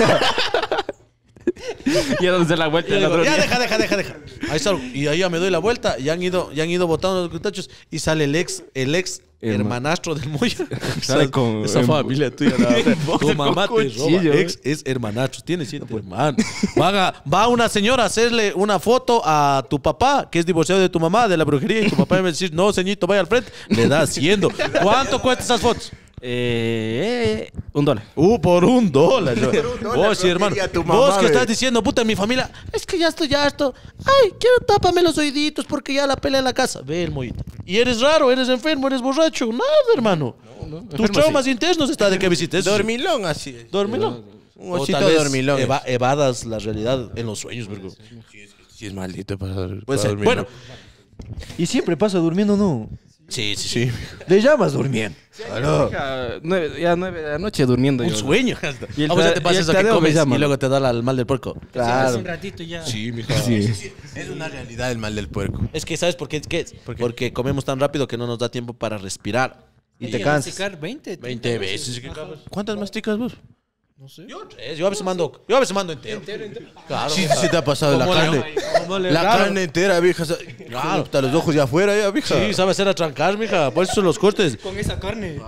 Y a donde se la vuelta Y el yo digo, otro ya, día. deja. Ahí salgo. Y ahí ya me doy la vuelta y han ido botando los cuntachos y sale el ex hermanastro del Moya. Sale con- esa familia tuya. Tu mamá con te roba. cuchillo. Ex es hermanastro. Tiene 7 hermanos. Va una señora a hacerle una foto a tu papá, que es divorciado de tu mamá, de la brujería, y tu papá me va a decir, no, señorito, vaya al frente. Le da 100. ¿Cuánto cuesta esas fotos? $1. Por $1. Vos, sí, hermano. quería tu mamá, Vos que ve. estás diciendo, puta, en mi familia, es que ya estoy harto. Ay, quiero tápame los oíditos porque ya la pelea en la casa. Ve el mollito. Y eres raro, eres enfermo, eres borracho. Nada, hermano. Tus traumas internos está de que visites. Dormilón así. Dormilón. Un O osito tal vez dormilón. evadas la realidad en los sueños, vergo. Sí, es maldito para Puede ser. dormir. Bueno. Y siempre pasa durmiendo, ¿no? Sí. Le llamas durmiendo. Ya 9 de la noche durmiendo. Un yo. sueño. Y el A vos ya ta- te y pasa el eso que Tadeo me comes llama. y luego te da el mal del puerco. Hace Claro. un ratito ya. Sí, mija. Es una realidad el mal del puerco. Es que, ¿sabes por qué? Porque comemos tan rápido que no nos da tiempo para respirar. Y te Hay que cansas. masticar 20. 20 veces. ¿Cuántas masticas vos? Yo 3. Yo a veces mando entero. Claro. Sí, se te ha pasado la Como carne. Como La claro. carne entera, vieja. Claro. Hasta los ojos ya afuera, ya, vieja. Sí, sabe hacer atrancar, mija. Por eso son los cortes. Con esa carne.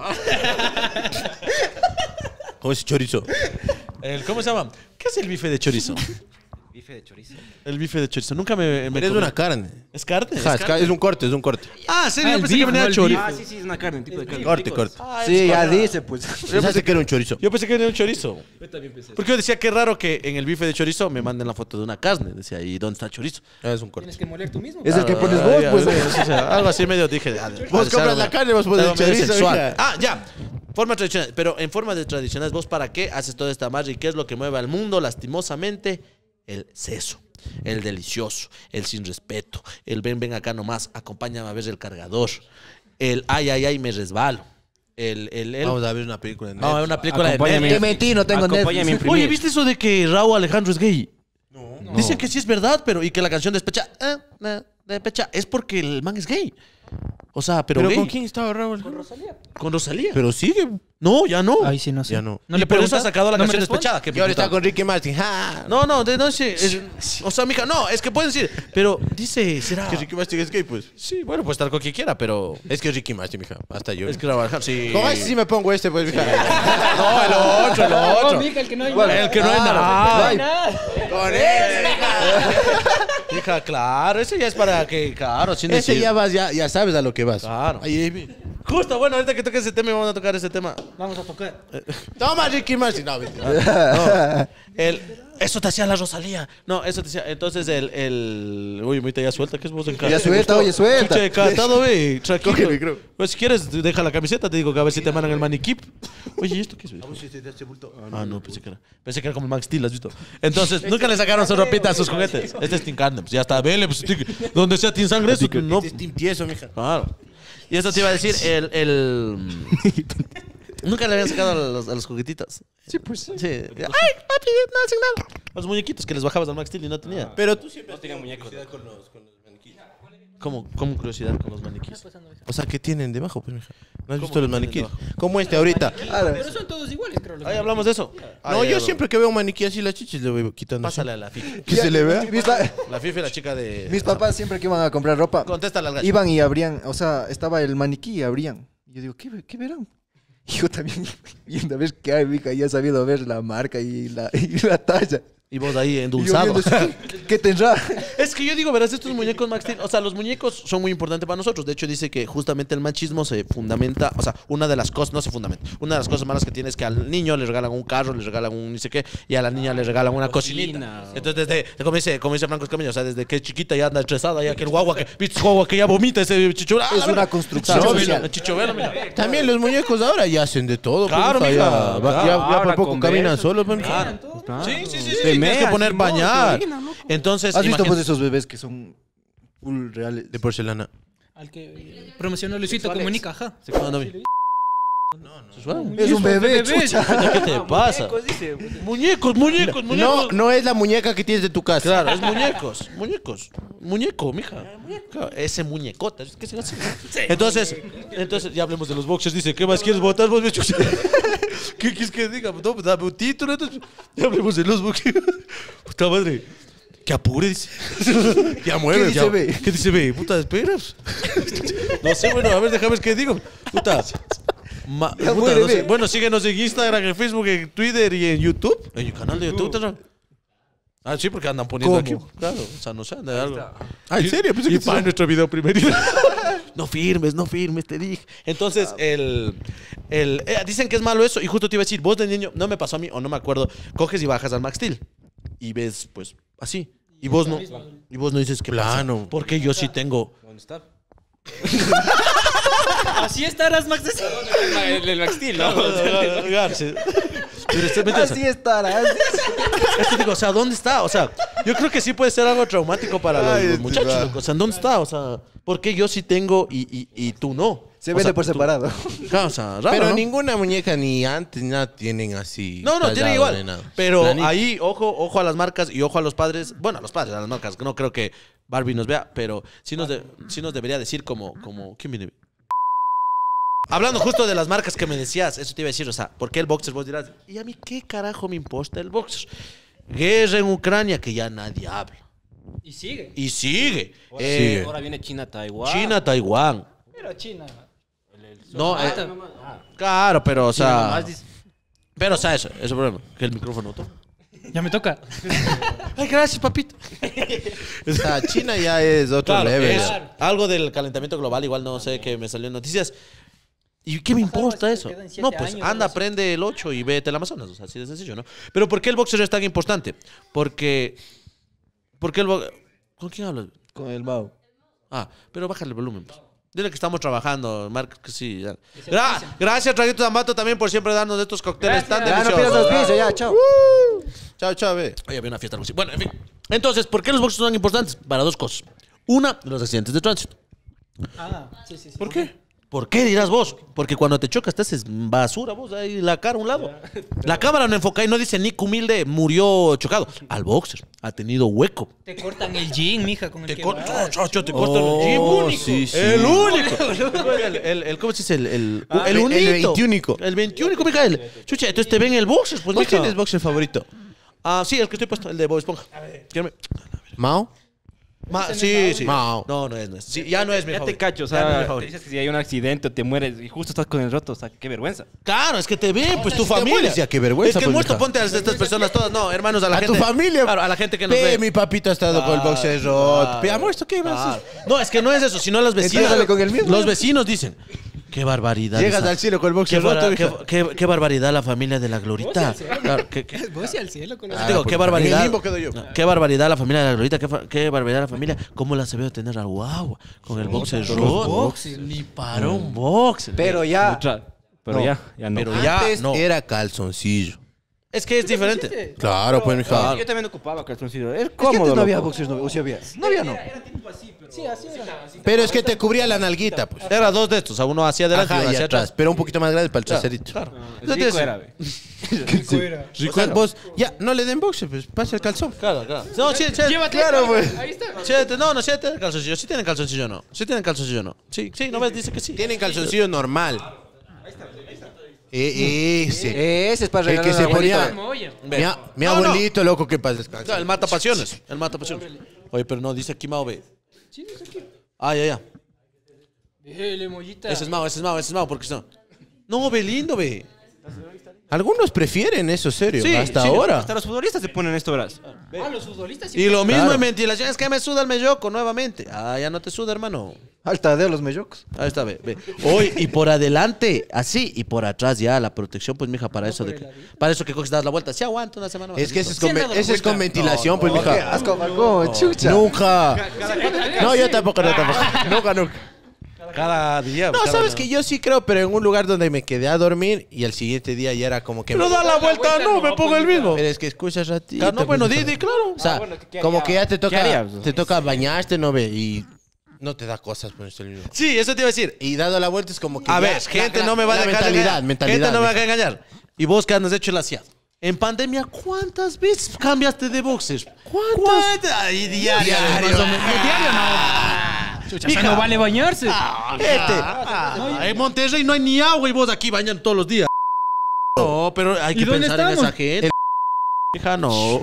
Como ese chorizo. ¿Cómo se llama? ¿Qué es el bife de chorizo? Bife de chorizo. El bife de chorizo. Nunca me Pero es comí. una carne. ¿Es carne? Ajá, es un corte, es un corte. Ah, sí, yo el pensé beef, que venía no el chorizo. Ah, sí, es una carne, un tipo de carne. Corte. Ah, Sí, es ya carne. dice, pues. Yo pensé que era un chorizo. Yo pensé que venía un chorizo. Yo también pensé. Porque yo decía que raro que en el bife de chorizo me manden la foto de una carne. Decía, ¿y dónde está el chorizo? Es un corte. Tienes que moler tú mismo. Es el que pones vos, Ah, pues. ya, o sea, algo así medio dije. Vos compras la carne, vos pones el chorizo, hija. Ah, ya. Forma tradicional. Pero en forma de tradicionales, ¿vos para qué haces toda esta magia? ¿Y qué es lo que mueve al mundo? Lastimosamente, el seso. El delicioso, el sin respeto, el ven acá nomás, acompáñame a ver el cargador, el ay, me resbalo, Vamos a ver una película de No, es Netflix. una película de Acompáñame. Netflix. Te mentí, no tengo Acompáñame a Netflix. imprimir. Oye, ¿viste eso de que Raúl Alejandro es gay? No. Dicen que sí es verdad, pero y que la canción Despecha, Despecha, es porque el man es gay. O sea, pero ¿Pero gay. con quién estaba Raúl? Con Rosalía. Pero sigue. No, ya no. Ahí sí no sé. Ya no. Y por eso ha sacado la ¿No me canción responde? Despechada. Que Y ahora está puta. con Ricky Martin. ¡Ja! No, no sé. O sea, mija, no, es que pueden decir, pero dice, será. Que Ricky Martin es gay, pues. Sí, bueno, puede estar con quien quiera, pero. Es que Ricky Martin, mija. Hasta yo. Es que Raúl Alejandro, sí. Con ese sí me pongo este, pues, mija. No, el otro. No, mija, el que no hay nada. El que no es No nada. hay nada. Con ese. Hija, claro, ese ya es para que, claro, sin Ese decir. ya vas, ya sabes a lo que vas. Claro. Ahí, Justo, bueno, ahorita que toque ese tema, vamos a tocar ese tema. Vamos a tocar. Toma, Ricky Martin. No, mentira. Eso te hacía la Rosalía. No, eso te hacía. Entonces Uy, ahorita ya suelta, que es vos en casa. Ya suelta, oye, suelta. Chucha, encantado, ve. Tranquilo. Coge el micro. Pues si quieres, deja la camiseta, te digo que a ver si te mandan el maniquí. Oye, ¿y esto qué es? No, pensé que era como el Max Steel, ¿has visto? Entonces, nunca le sacaron su ropita a sus juguetes. Este es Team Carne, pues ya está, vele, pues donde sea Team Sangre, eso no. Este es Team Tieso, mija. Claro. Y eso te iba a decir, Nunca le habían sacado a los juguetitos. Sí, pues sí. Sí. Ay, papi, no hacen nada. Los muñequitos que les bajabas al Max Steel y no tenía. Pero tú siempre No tenía muñecos. con los maniquíes. ¿Cómo curiosidad con los maniquíes? O sea, ¿qué tienen debajo, pues, mija? ¿No has ¿Cómo visto los que tienen maniquíes? debajo? Como este ahorita. Pero son todos iguales, creo. Ahí hablamos de eso. No, yo siempre que veo un maniquí así, las chichis le voy quitando. Pásale a la FIFA. Que se le vea. La FIFA y la chica de. Mis papás siempre que iban a comprar ropa, Contéstale al gallo. iban y abrían, o sea, estaba el maniquí y abrían. Y yo digo, ¿qué verán? Y yo también, viendo a ver qué hay, mija, ya he sabido ver la marca y la talla. Y vos ahí Y yo endulzado. viendo, ¿qué tendrá? Es que yo digo, verás, estos muñecos Max Steel, o sea, los muñecos son muy importantes para nosotros. De hecho, dice que justamente el machismo se fundamenta, o sea, una de las cosas, no se fundamenta, una de las cosas malas que tiene es que al niño le regalan un carro, le regalan un ni sé qué, y a la niña le regalan una cocinita. Entonces, como dice Franco Escamilla, o sea, desde que es chiquita ya anda estresada, ya que el guagua, ¿viste guagua que ya vomita ese chicho? Es una construcción social. Chichovelo, mira. También los muñecos ahora ya hacen de todo. Claro, pues, mija. ya, Claro. ya Ahora por poco con caminan besos. solos. pues, Sí. Te Tienes que meas, poner Simón, bañar. te orinas, loco. Entonces, ¿Has visto imagínate- pues esos bebés que son full reales? De porcelana. Al que promocionó Luisito Comunica, ajá. ¿Cuándo vi? Es un bebé, bebé. chucha. ¿Qué te pasa? Muñecos. No, no es la muñeca que tienes de tu casa. Claro, es muñecos. Muñeco, mija. Claro, ese muñecota. Es que se hace. Entonces, ya hablemos de los boxers. Dice, ¿qué más quieres votar vos, bicho? ¿Qué quieres que diga? No, pues dame un título. Entonces, ya hablemos de los boxers. Puta madre. Que apure, dice. Ya mueve. ¿Qué dice, ve? ¿Qué dice, ve? Puta, espera. No sé, bueno, a ver, déjame ver qué digo. Puta. Puta, muere, no sé. ve. Bueno, síguenos en Instagram, en Facebook, en Twitter y en YouTube. En el canal de YouTube, ¿tendrá? Ah, sí, porque andan poniendo ¿Cómo? aquí. Claro, o sea, no sé, de algo. Ah, ¿en serio? Pensé Y que para nuestro video primerito. No firmes, te dije. Entonces, dicen que es malo eso. Y justo te iba a decir, vos de niño, no me pasó a mí, o no me acuerdo, coges y bajas al Max Steel. Y ves, pues, así. Y vos no dices que Plano. Porque yo sí tengo. ¿Dónde está? Así estarás, Max. El Max Steel, ¿no? Pero Así estará. es que digo, o sea, ¿dónde está? O sea, yo creo que sí puede ser algo traumático para los muchachos. Loco. O sea, ¿dónde está? O sea, ¿por qué yo sí tengo y tú no? Se O vende sea, por tú- separado. Claro, o sea, raro, Pero ¿no? ninguna muñeca ni antes ni nada tienen así. No, tiene tallado igual. ni nada. Pero Planito. ahí, ojo a las marcas y ojo a los padres. Bueno, a los padres, a las marcas. No creo que Barbie nos vea, pero sí nos debería decir como ¿quién viene? Hablando justo de las marcas que me decías, eso te iba a decir, o sea, ¿por qué el boxer? Vos dirás, ¿y a mí qué carajo me importa el boxer? Guerra en Ucrania que ya nadie habla. Y sigue. Y sigue. Sigue. Ahora viene China-Taiwán. China, Taiwán. Pero China. No, claro, pero o sea... nomás dice- Pero o sea, eso es el problema, que el micrófono todo. Ya me toca. Ay, gracias, papito. O sea, China ya es otro Claro, level. es algo del calentamiento global, igual no sé que me salió en noticias. ¿Y qué me importa eso? quedan 7 No, pues años, anda, algo así. prende el 8 y vete al Amazonas. O sea, así de sencillo, ¿no? Pero ¿por qué el boxer es tan importante? Porque el boxer... ¿Con quién hablas? Con el Mao. Ah, pero bájale el volumen, pues. Dile que estamos trabajando, Marc, que sí. Ya. Gracias, Traguito Zambato, también por siempre darnos de estos cócteles tan Ya no deliciosos. pierdas los pisos, ya, chao. Chao, ve. Oye, había una fiesta, algo así. Bueno, en fin. Entonces, ¿por qué los boxers son tan importantes? Para dos cosas. Una, los accidentes de tránsito. Ah, sí. ¿Por qué? ¿Por qué dirás vos? Porque cuando te chocas te haces basura vos, ahí la cara a un lado. La cámara no enfoca y no dice Nick Humilde murió chocado. Al boxer ha tenido hueco. Te cortan el jean, mija, con el Te que cortan, vas. te cortan el jean. Único. sí, sí. El único. ¿Cómo se dice? El unito. El 21. El 21, mija. Chucha, entonces te ven el boxer, pues, ¿Cuál mija. tienes boxer favorito? Ah, sí, el que estoy puesto, el de Bob Esponja. Quírame. ¿Mao? Sí, sí. Mao. No es. Sí, ya no es mi Ya te favorito. cacho, o Ya no es mi sea, te favorito. dices que si hay un accidente o te mueres y justo estás con el roto, o sea, qué vergüenza. Claro, es que te ven, pues tu si te familia. mueres, ya, qué vergüenza, Es que pues, muerto, mija. ponte a estas personas todas. No, hermanos, a la A gente. tu familia. Claro, a la gente que nos Ve, ve. mi papito ha estado con el boxer roto. Pe, amor, ¿esto qué vas a hacer? No, es que no es eso, sino los vecinos. Entiéndale con el mismo. Los vecinos dicen, qué barbaridad. Llegas esa- al cielo con el boxer qué, roto, bar- mija. qué barbaridad la familia de la Glorita. Claro, Vos y al cielo con los... digo, porque qué en barbaridad. el limbo quedo yo. Qué barbaridad la familia de la Glorita, qué barbaridad la familia. ¿Cómo la se ve tener al guau? Con el boxer roto. Ni para un boxer. Pero ya. Pero No. ya no. Pero ya Antes no. era calzoncillo. Es que es diferente. Claro, pues, mija. Yo también ocupaba calzoncillo. Es Es que antes cómodo. no había loco. boxers, no, o sea, había. No había, no. Sí, así era. Pero es que te cubría la nalguita, pues. Era dos de estos, uno hacia adelante y Ajá, uno y hacia atrás. atrás. Pero un poquito más grande para el traserito. Claro. Es rico era, ve. O sea, vos, ya, no le den boxer, pues pasa el calzón. Claro. No, sí, Llévate. claro, pues. Ahí está. No, sí tienen calzoncillo. Sí tienen calzoncillo, no. Sí tienen calzoncillo, no. Sí, no ves, dice que sí. Tienen calzoncillo normal. Ese. Ese es para El regalar que a se la abuelita. ponía. Como olla. Mi No, no. abuelito, loco, que pasa descansa. Claro, el mata pasiones. El mata pasiones. Oye, pero no, dice aquí Mao, ve. Sí, no sé qué. Ah, ya. El mollita. Ese es Mao, porque no. No, ve lindo, ve. Algunos prefieren eso, serio. Sí, hasta sí. ahora. Hasta los futbolistas se ponen esto, verás. Ah, los futbolistas sí. Y lo mismo Claro. en ventilación, es que me suda el melloco nuevamente. Ah, ya no te suda, hermano. Alta de los mellocos. Ahí está, ve. Hoy, y por adelante, así, y por atrás ya la protección, pues, mija, para eso que coges, das la vuelta. Sí aguanta una semana más. Es que ese es Sí han con, dado la ese es con vuelta. ventilación, pues, Qué mija. asco, Marco, chucha. Nunca. No, yo tampoco, Nunca. Cada día. No, sabes que yo sí creo, pero en un lugar donde me quedé a dormir y al siguiente día ya era como que. Pero da la vuelta, no, me pongo el mismo. Pero es que escuchas ratito. Ah, no, bueno, pues, Didi, claro. O sea, bueno, ¿qué como haría? que ya te ¿Qué haría? toca bañarte, ¿no ve? Y no te da cosas ponerse el mismo. Sí, eso te iba a decir. Y dado la vuelta es como que. A ya- ver, gente no me va a la dejar mentalidad, engañar. mentalidad. Gente no me va a mija. engañar. Y vos que andas hecho el asiado. En pandemia, ¿cuántas veces cambiaste de boxers? ¿Cuántas? Ay, diario. Más o menos. Diario no. Chucha, eso no vale bañarse. En Monterrey no hay ni agua y vos aquí bañan todos los días. No, pero hay que ¿Y dónde pensar en estamos? esa gente. Hija, no.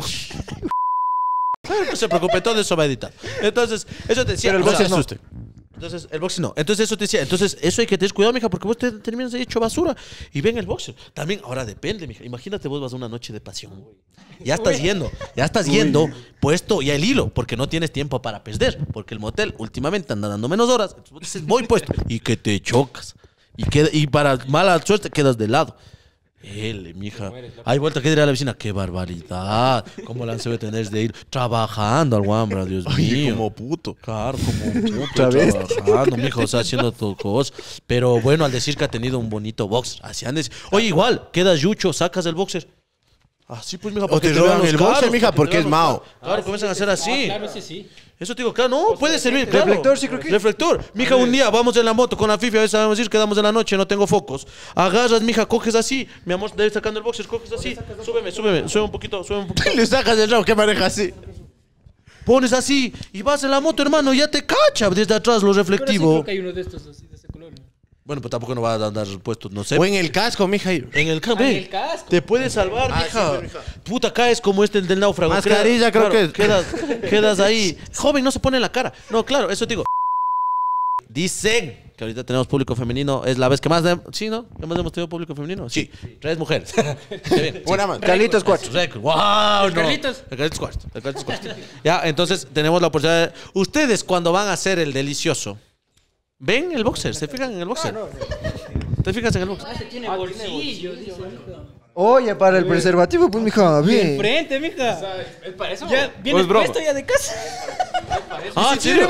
Claro, no se preocupe, todo eso va a editar. Entonces, eso te decía. Pero el o sea, boxer no. asuste. Entonces, el boxer no. Entonces, eso te decía. Entonces, eso hay que tener cuidado, mija, porque vos te terminas ahí hecho basura. Y ven el boxer. También, ahora depende, mija. Imagínate vos vas a una noche de pasión. Ya estás yendo puesto ya el hilo, porque no tienes tiempo para perder. Porque el motel últimamente anda dando menos horas. Entonces, vos dices, voy puesto. Y que te chocas. Y para mala suerte quedas de lado. Mija. Hay vuelta que dirá a la vecina. ¡Qué barbaridad! ¿Cómo la se ve tener de ir trabajando al guambra, Dios mío? Como puto. Claro, como puto Otra vez. trabajando, mijo, o sea, haciendo todo cosas. Pero bueno, al decir que ha tenido un bonito boxer, así andes. Oye, igual, quedas yucho, sacas el boxer. Así pues, mija, O te roban el boxer, mija, porque es Mao. Claro, comienzan a hacer así. Claro, ese sí. Eso te digo, claro, no, puede servir, claro. Reflector, sí creo que- Reflector. Mija, un día vamos en la moto con la Fifi, a veces vamos a ir, quedamos en la noche, no tengo focos. Agarras, mija, coges así. Mi amor, debes sacando el boxer, coges así. Sube un poquito. Le sacas el rabo que maneja así. Pones así y vas en la moto, hermano, ya te cacha desde atrás lo Pero sí reflectivo. creo que hay uno de estos así, de ese color. ¿no? Bueno, pues tampoco no va a andar puesto, no sé. O en el casco, mija. En el Ah, en ve, el casco. te puede salvar, mija. Puta, caes como el del náufrago. Mascarilla, creo que es. Quedas ahí. Joven, no se pone en la cara. No, claro, eso te digo. Dicen que ahorita tenemos público femenino. Es la vez que más... Sí, ¿no? ¿Que más hemos tenido público femenino? Sí. 3 mujeres. Qué bien. Buena mano. Carlitos 4. Récord. ¡Wow! No. Carlitos. El Carlitos cuarto. Ya, entonces tenemos la oportunidad. Ustedes, cuando van a hacer el delicioso, ¿ven el boxer? ¿Se fijan en el boxer? ¿Te fijas en el boxer? Ah, se tiene bolsillo, dice, mija. Oye, para el preservativo, pues, mija, bien. Enfrente, mija. ¿Es para eso? Ya viene es broma? puesto ya de casa. Ah, ¿en serio?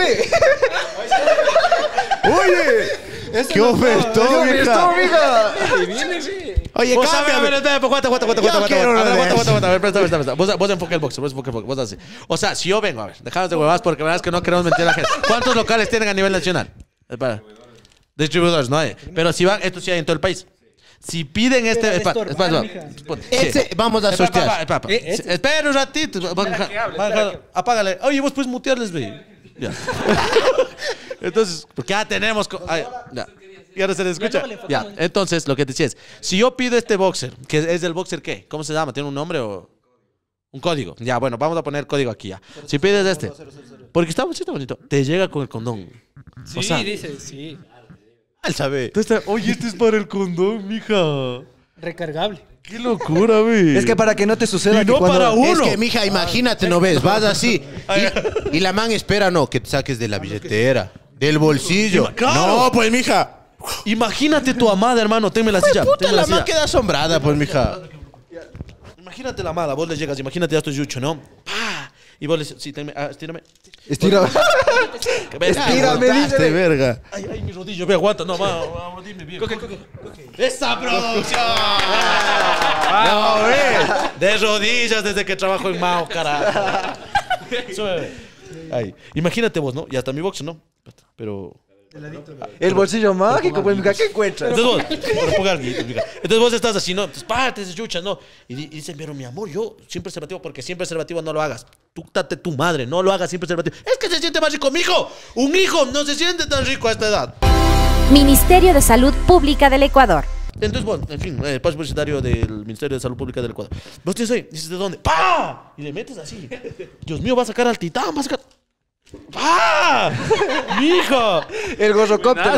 Oye, qué ofertón, mija. Oye, Vos sabes, a ver, cámbiame. aguanta. Yo quiero uno de A ver, presta. Vos enfoca el boxer, vos así. O sea, si yo vengo, a ver, dejamos de huevadas porque la verdad es que no queremos mentir a la gente. ¿Cuántos locales tienen a nivel nacional? Espera. Distribuidores no hay. Pero si van, esto sí hay en todo el país. Si piden este... Pero Espera, es espera, normal, espera. mija. Ponte. Ese, vamos a sortear. Espera un ratito. Apágale. Oye, vos puedes mutearles, ve. Ya. Entonces, porque ya tenemos... Ya. Y ahora se les escucha. Ya, entonces, lo que te decía es, si yo pido este boxer, que es el boxer, ¿qué? ¿Cómo se llama? ¿Tiene un nombre o...? Un código. Ya, bueno, vamos a poner código aquí ya. Si pides este, porque está bonito, te llega con el condón. Sí, O sea, dice, sí. Él sabe. Oye, este es para el condón, mija. Recargable. Qué locura, ve. Es que para que no te suceda Y que no cuando... para uno. Es que, mija, imagínate, ¿no ves? Vas así. Y la man espera, no, que te saques de la billetera, del bolsillo. Claro. No, pues, mija. Imagínate tu amada, hermano. Tenme la silla. Puta, tenme la la silla. man queda asombrada, pues, mija. Imagínate la amada. Vos le llegas, imagínate ya esto es yucho, ¿no? ¡Pah! Y vos le dices, sí, tenme, estírame. Estira. Estírame, Botaste, dice. verga. Ay, mi rodillo, ve, aguanta. No, dime bien. ¡Esa producción! No, ve. De rodillas desde que trabajo en Mao, carajo. Súbeme. Ay, imagínate vos, ¿no? Y hasta mi box, ¿no? Pero... El bolsillo mágico, pues, mija, ¿qué encuentras? Entonces vos, pero ponga algo, mija. Entonces vos estás así, ¿no? Entonces, partes, chuchas, ¿no? Y dicen, pero mi amor, yo sin preservativo, porque sin preservativo no lo hagas. Tú date tu madre, no lo hagas sin preservativo. Es que se siente más rico, mijo. Un hijo no se siente tan rico a esta edad. Ministerio de Salud Pública del Ecuador. Entonces, bueno, en fin, el paso publicitario del Ministerio de Salud Pública del Ecuador. Vos tienes ahí, dices, ¿de dónde? ¡Pah! Y le metes así. Dios mío, va a sacar al titán, va a sacar... ¡Pah! ¡Mijo! El gorrocóptero.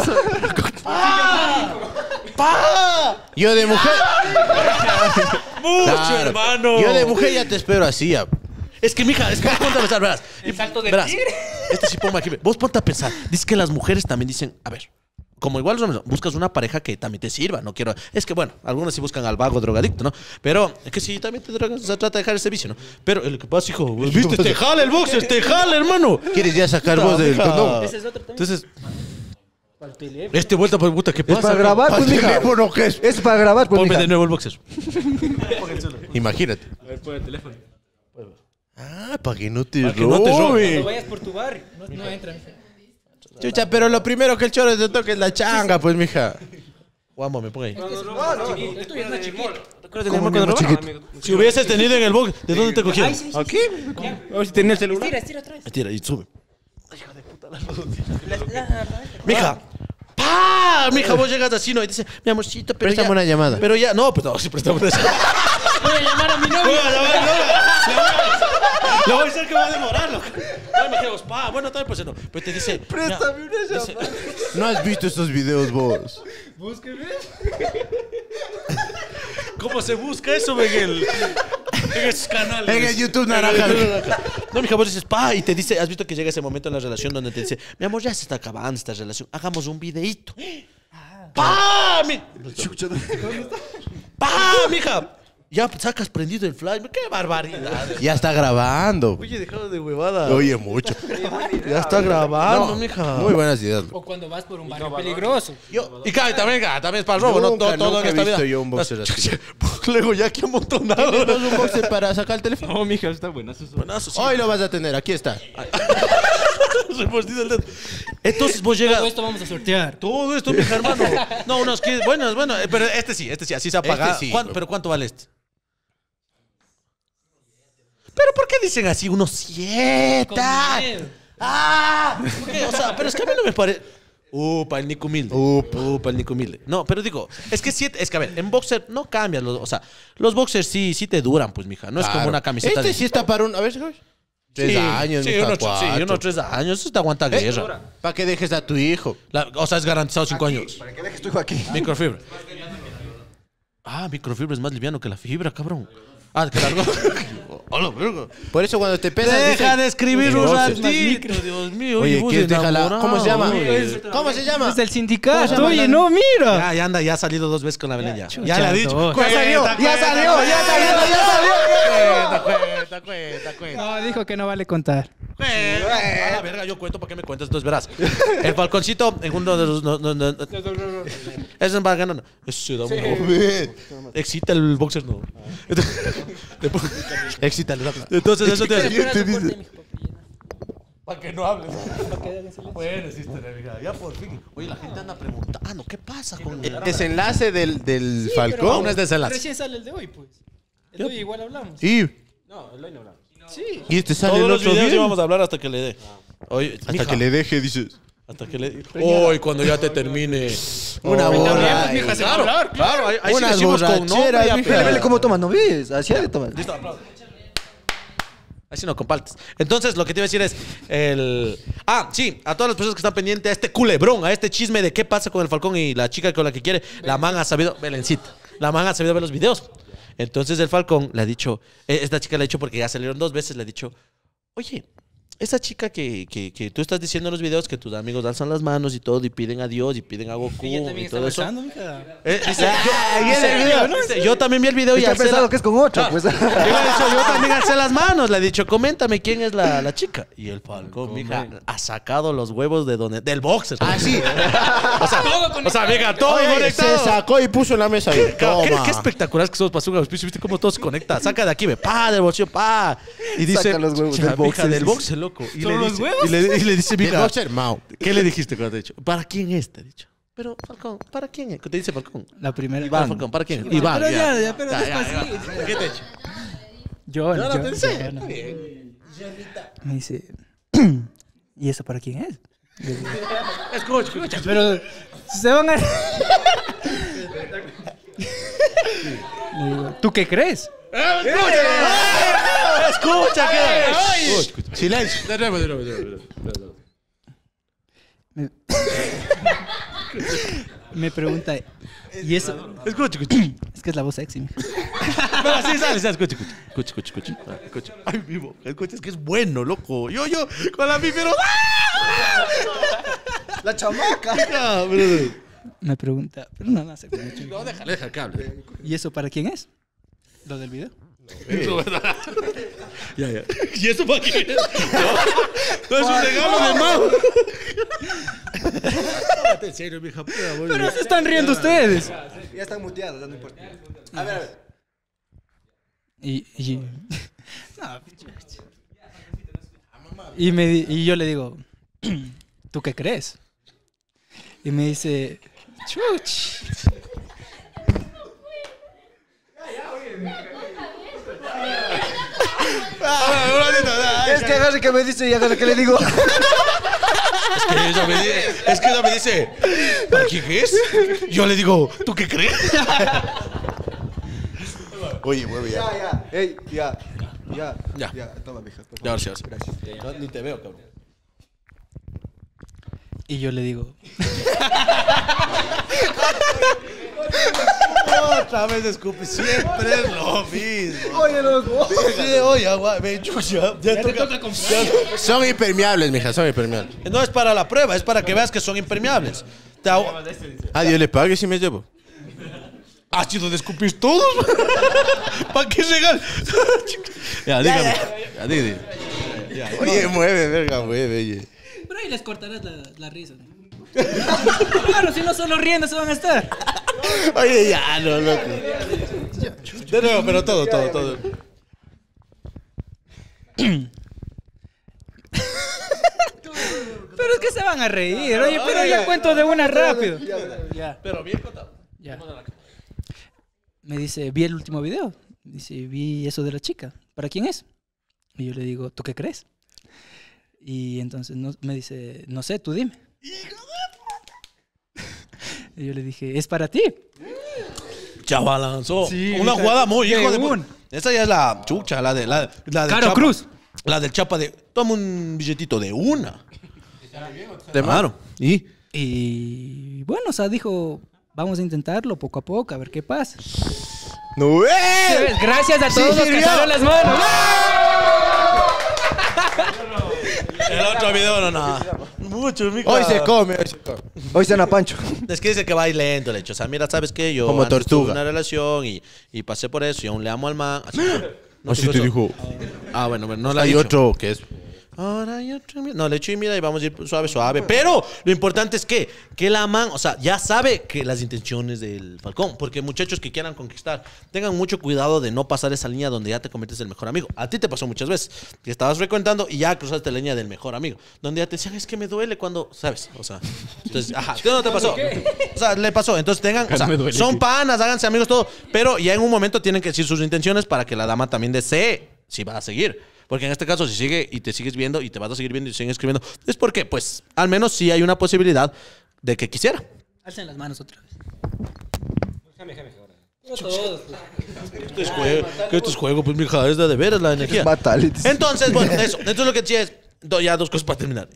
¡Pah! Yo de mujer. Mucho, Claro. hermano. Yo de mujer ya te espero así. Ya. Es que, mija, es que vos ponte a pensar, verás. El salto del Verás, tigre. este sí ponme aquí. Vos ponte a pensar. Dice que las mujeres también dicen, a ver, como igual los hombres, buscas una pareja que también te sirva. No quiero. Es que, bueno, algunas sí buscan al vago drogadicto, ¿no? Pero es que sí, también te drogas, se trata de dejar ese vicio, ¿no? Pero lo que pasa, hijo, viste, te jala el boxer, te jala, hermano. ¿Quieres ya sacar vos del Mija. condón? Ese es otro también. Entonces, Para el teléfono. este vuelta por puta, ¿qué Es pasa? para grabar, pues, mija. teléfono, ¿qué es? Es para grabar, pues, Ponme mija. de nuevo el boxer. Imagínate. A ver, pon el teléfono. Ah, para que no te Pa' que no te Cuando robe. vayas por tu barrio, no entra. mija. Chucha, pero lo primero que el choro te toque es la changa, pues, mija. Guamo, me pongo ahí. Esto ya está chiquito. Si hubieses tenido en el box, ¿de dónde te cogieron? ¿Aquí? A ver si tenía el celular. Estira otra vez. Tira y sube. Mija. ¡Pah! Mija, vos llegas así, ¿no? Y dices, mi amorcito, pero Préstame ya... una llamada. Pero ya... No, pues no, sí, préstame una llamada. Voy a llamar a mi Voy novio. a llamar, le voy a decir que va a demorar, loco. No, imagínate, pa, bueno, también pues no. Pero te dice... Préstame una dice- llamada. ¿No has visto estos videos vos? ¿Cómo se busca eso, Miguel? En esos canales. En el YouTube naranja. No, mija, vos dices, pa, y te dice, has visto que llega ese momento en la relación donde te dice, mi amor, ya se está acabando esta relación, hagamos un videíto. ¡Pa! ¡Pa, mija! Ya sacas prendido el flash. ¡Qué barbaridad! Ya está grabando. Oye, dejado de huevada. Oye, mucho. Ya está grabando, No, mija. Muy buenas ideas. O cuando vas por un barrio peligroso. Y claro, también es para el robo, ¿no? Nunca, Todo nunca en esta he visto vida. yo un boxer así. Luego ya que amontonado. ¿Tienes un boxer para sacar el teléfono? No, mija, está buenazo eso. Buenazo, sí. Hoy lo vas a tener, aquí está. Remordido el dedo. Entonces vos llegas... Todo esto vamos a sortear. Todo esto, mija, hermano. No, unos que... Bueno, pero este sí, así se apaga. Este sí. ¿Pero cuánto vale este? ¿Pero por qué dicen así? Unos 7. Con miedo. ¡Ah! ¿Por qué? O sea, pero es que a mí no me parece... para el Nico humilde. Para el Nico humilde. No, pero digo, es que 7... Es que, a ver, en boxer no cambian. O sea, los boxers sí te duran, pues, mija. No es como una camiseta Este de... sí está para un... A ver, ¿sabes? 3 años, sí, mija, unos 4. 3 años. Eso te aguanta guerra. Para que dejes a tu hijo. O sea, es garantizado 5 años. Para que dejes tu hijo aquí. Microfibra. Ah, microfibra es más liviano que la fibra, cabrón. Ah, que largo. Hola, verga. Por eso cuando te pesas... Deja dicen- de escribir un boxers. ratito, Dios mío. Oye, vos ¿quieres dejarla? enamorado, ¿Cómo se llama? oye. ¿Cómo se llama? Es del sindicato. llama? Oye, no, mira. Ya anda, ya ha salido 2 veces con la Belén ya. chucha, Ya le ha dicho. dos. Ya salió, ya salió. Cuenta. No, dijo que no vale contar. A la verga, yo cuento, ¿para qué me cuentas? Entonces verás. El falconcito en uno de los... Es en Bagana. Eso da un... Excita el boxer, no. Excítale. Entonces eso te hace... Espera, soporte, mijo, papi. Para que no hables. Bueno, sí, mija. Ya por fin. Oye, la gente anda preguntando, ¿qué pasa con El desenlace del Falcón. Aún es desenlace. Recién sale el de hoy, pues. El de hoy igual hablamos. Y Sí. este sale Todos el los otro videos bien. íbamos a hablar hasta que le dé. Oye, Hasta mija, que le deje, dices. hasta que le Hoy, cuando ya te termine. Una También, borra. pues, mija, se va a hablar. Claro, ahí sí Unas decimos con nombre. borracheras, y mija. apellido. Vele cómo tomas, ¿no ves? Así ha de tomar. Listo, aplausos. Así no compartes. Entonces, lo que te iba a decir es el... Ah, sí, a todas las personas que están pendientes a este culebrón, a este chisme de qué pasa con el Falcón y la chica con la que quiere, la man ha sabido... Belencita. La man ha sabido ver los videos. Entonces, el Falcón le ha dicho... Esta chica le ha dicho, porque ya salieron 2 veces, le ha dicho... Oye, esa chica que tú estás diciendo en los videos que tus amigos alzan las manos y todo, y piden a Dios, y piden a Goku, Ella y también está todo eso... besando, mija. Dice, yo también vi el video y ¿Qué ha alcé la- pensado que es con otro? Pues. Yo le he dicho, yo también alcé las manos. Le he dicho, coméntame quién es la chica. Y el Falcón, mija, ha sacado los huevos de donde, del boxer. Ah, sí. O sea, mija, todo Oye, conectado. se sacó y puso en la mesa. Y, Claro, toma. qué espectacular es que somos para un auspicio. ¿Viste cómo todo se conecta? Saca de aquí, ve, pa, del bolsillo, pa. Y dice, Saca los huevos "Cha, del mija, boxer". del boxer, loco. Y ¿Solo le los dice, huevos? y le dice, Del mija, boxer, Mao. ¿qué le dijiste cuando te he dicho? ¿Para quién es? Te he dicho. Pero, Falcón, ¿para quién es? ¿Qué te dice Falcón? La primera. Para Falcón, ¿para quién? Iván, Pero ya, pero despacito. ¿Qué te he hecho? Yo No, no. pensé. Me dice, ¿y eso para quién es? Escucha. Pero se van a... Le digo, ¿tú qué crees? Escucha, ¿qué? Escucha, silencio. De nuevo. Me pregunta, ¿y eso? Escucha. Es que es la voz sexy, mija. Pero así sale, escucha. Ay, vivo. Escucha, es que es bueno, loco. Yo, con la pero... La chamaca. Me pregunta, pero no sé. No, déjale que hable. ¿Y eso para quién es? Lo del video. Ya. ¿Y eso para qué? No, es un regalo de Mau. En serio, mija. Pero se están riendo ustedes. Ya están muteadas, no importa. A ver. Y no, y yo le digo, ¿tú qué crees? Y me dice, chuch. Es que agarre que me dice y agarre que le digo. Es que ella me dice, ¿para quién es? Yo le digo, ¿tú qué crees? Oye, huevo, ya. Ya. Ey, ya. Ya. Toma, mija. por Ya, favor. gracias. No, ni te veo, cabrón. Y yo le digo, Otra vez escupe, siempre es lo mismo. Oye, loco. Sí, oye, agua, ven, chucha. Ya toca comprar. Son impermeables, mija, son impermeables. No es para la prueba, es para que veas que son impermeables. Ah, yo le pague si me llevo. ¿Has sido de escupir todos? ¿Para qué regal? Ya, dígame. Ya, dígame. Oye, mueve, verga, mueve, oye. pero ahí les cortarás la risa. Claro, si no solo riendo se van a estar. Oye, ya, no, loco. De nuevo, pero todo. Pero es que se van a reír, oye, pero ya cuento de una rápido. Ya. Pero bien contado. Ya. Me dice, vi el último video. Dice, vi eso de la chica. ¿Para quién es? Y yo le digo, ¿tú qué crees? Y entonces me dice, no sé, tú dime. Y yo le dije, es para ti. Chaval lanzó. Sí, Una hija, jugada muy de hijo de un. puta. Esa ya es la chucha, la de Caro Chapa. Cruz. La del Chapa de. Toma un billetito de una. Claro. Y bueno, o sea, dijo, vamos a intentarlo poco a poco, a ver qué pasa. ¡No, Gracias a todos los que sirvió. alzaron las manos. El otro video no. Mucho, mica. Hoy se come, hoy se come. Hoy están a Pancho. Es que dice que va a ir lento, le he dicho. O sea, mira, ¿sabes qué? Yo Como antes tortuga. tuve una relación y pasé por eso y aún le amo al man. Así, no Así te dijo. Ah, bueno, no la he Hay dicho. otro que es Ahora yo no, le echo y mira y vamos a ir suave, suave. Pero lo importante es que la man, o sea, ya sabe que las intenciones del Falcón. Porque muchachos que quieran conquistar, tengan mucho cuidado de no pasar esa línea donde ya te conviertes en el mejor amigo. A ti te pasó muchas veces que estabas frecuentando y ya cruzaste la línea del mejor amigo. Donde ya te decían, es que me duele cuando, ¿sabes? O sea, entonces, ajá, ¿qué no te pasó? O sea, le pasó. Entonces tengan, o sea, son panas, háganse amigos, todo. Pero ya en un momento tienen que decir sus intenciones para que la dama también desee si va a seguir. Porque en este caso, si sigue y te sigues viendo y te vas a seguir viendo y siguen escribiendo, es porque, pues, al menos sí hay una posibilidad de que quisiera. Alcen las manos otra vez. Esto es juego, pues, mija, es de veras la energía. Fatalities. Entonces, bueno, eso. Entonces lo que decía es, ya dos cosas para terminar.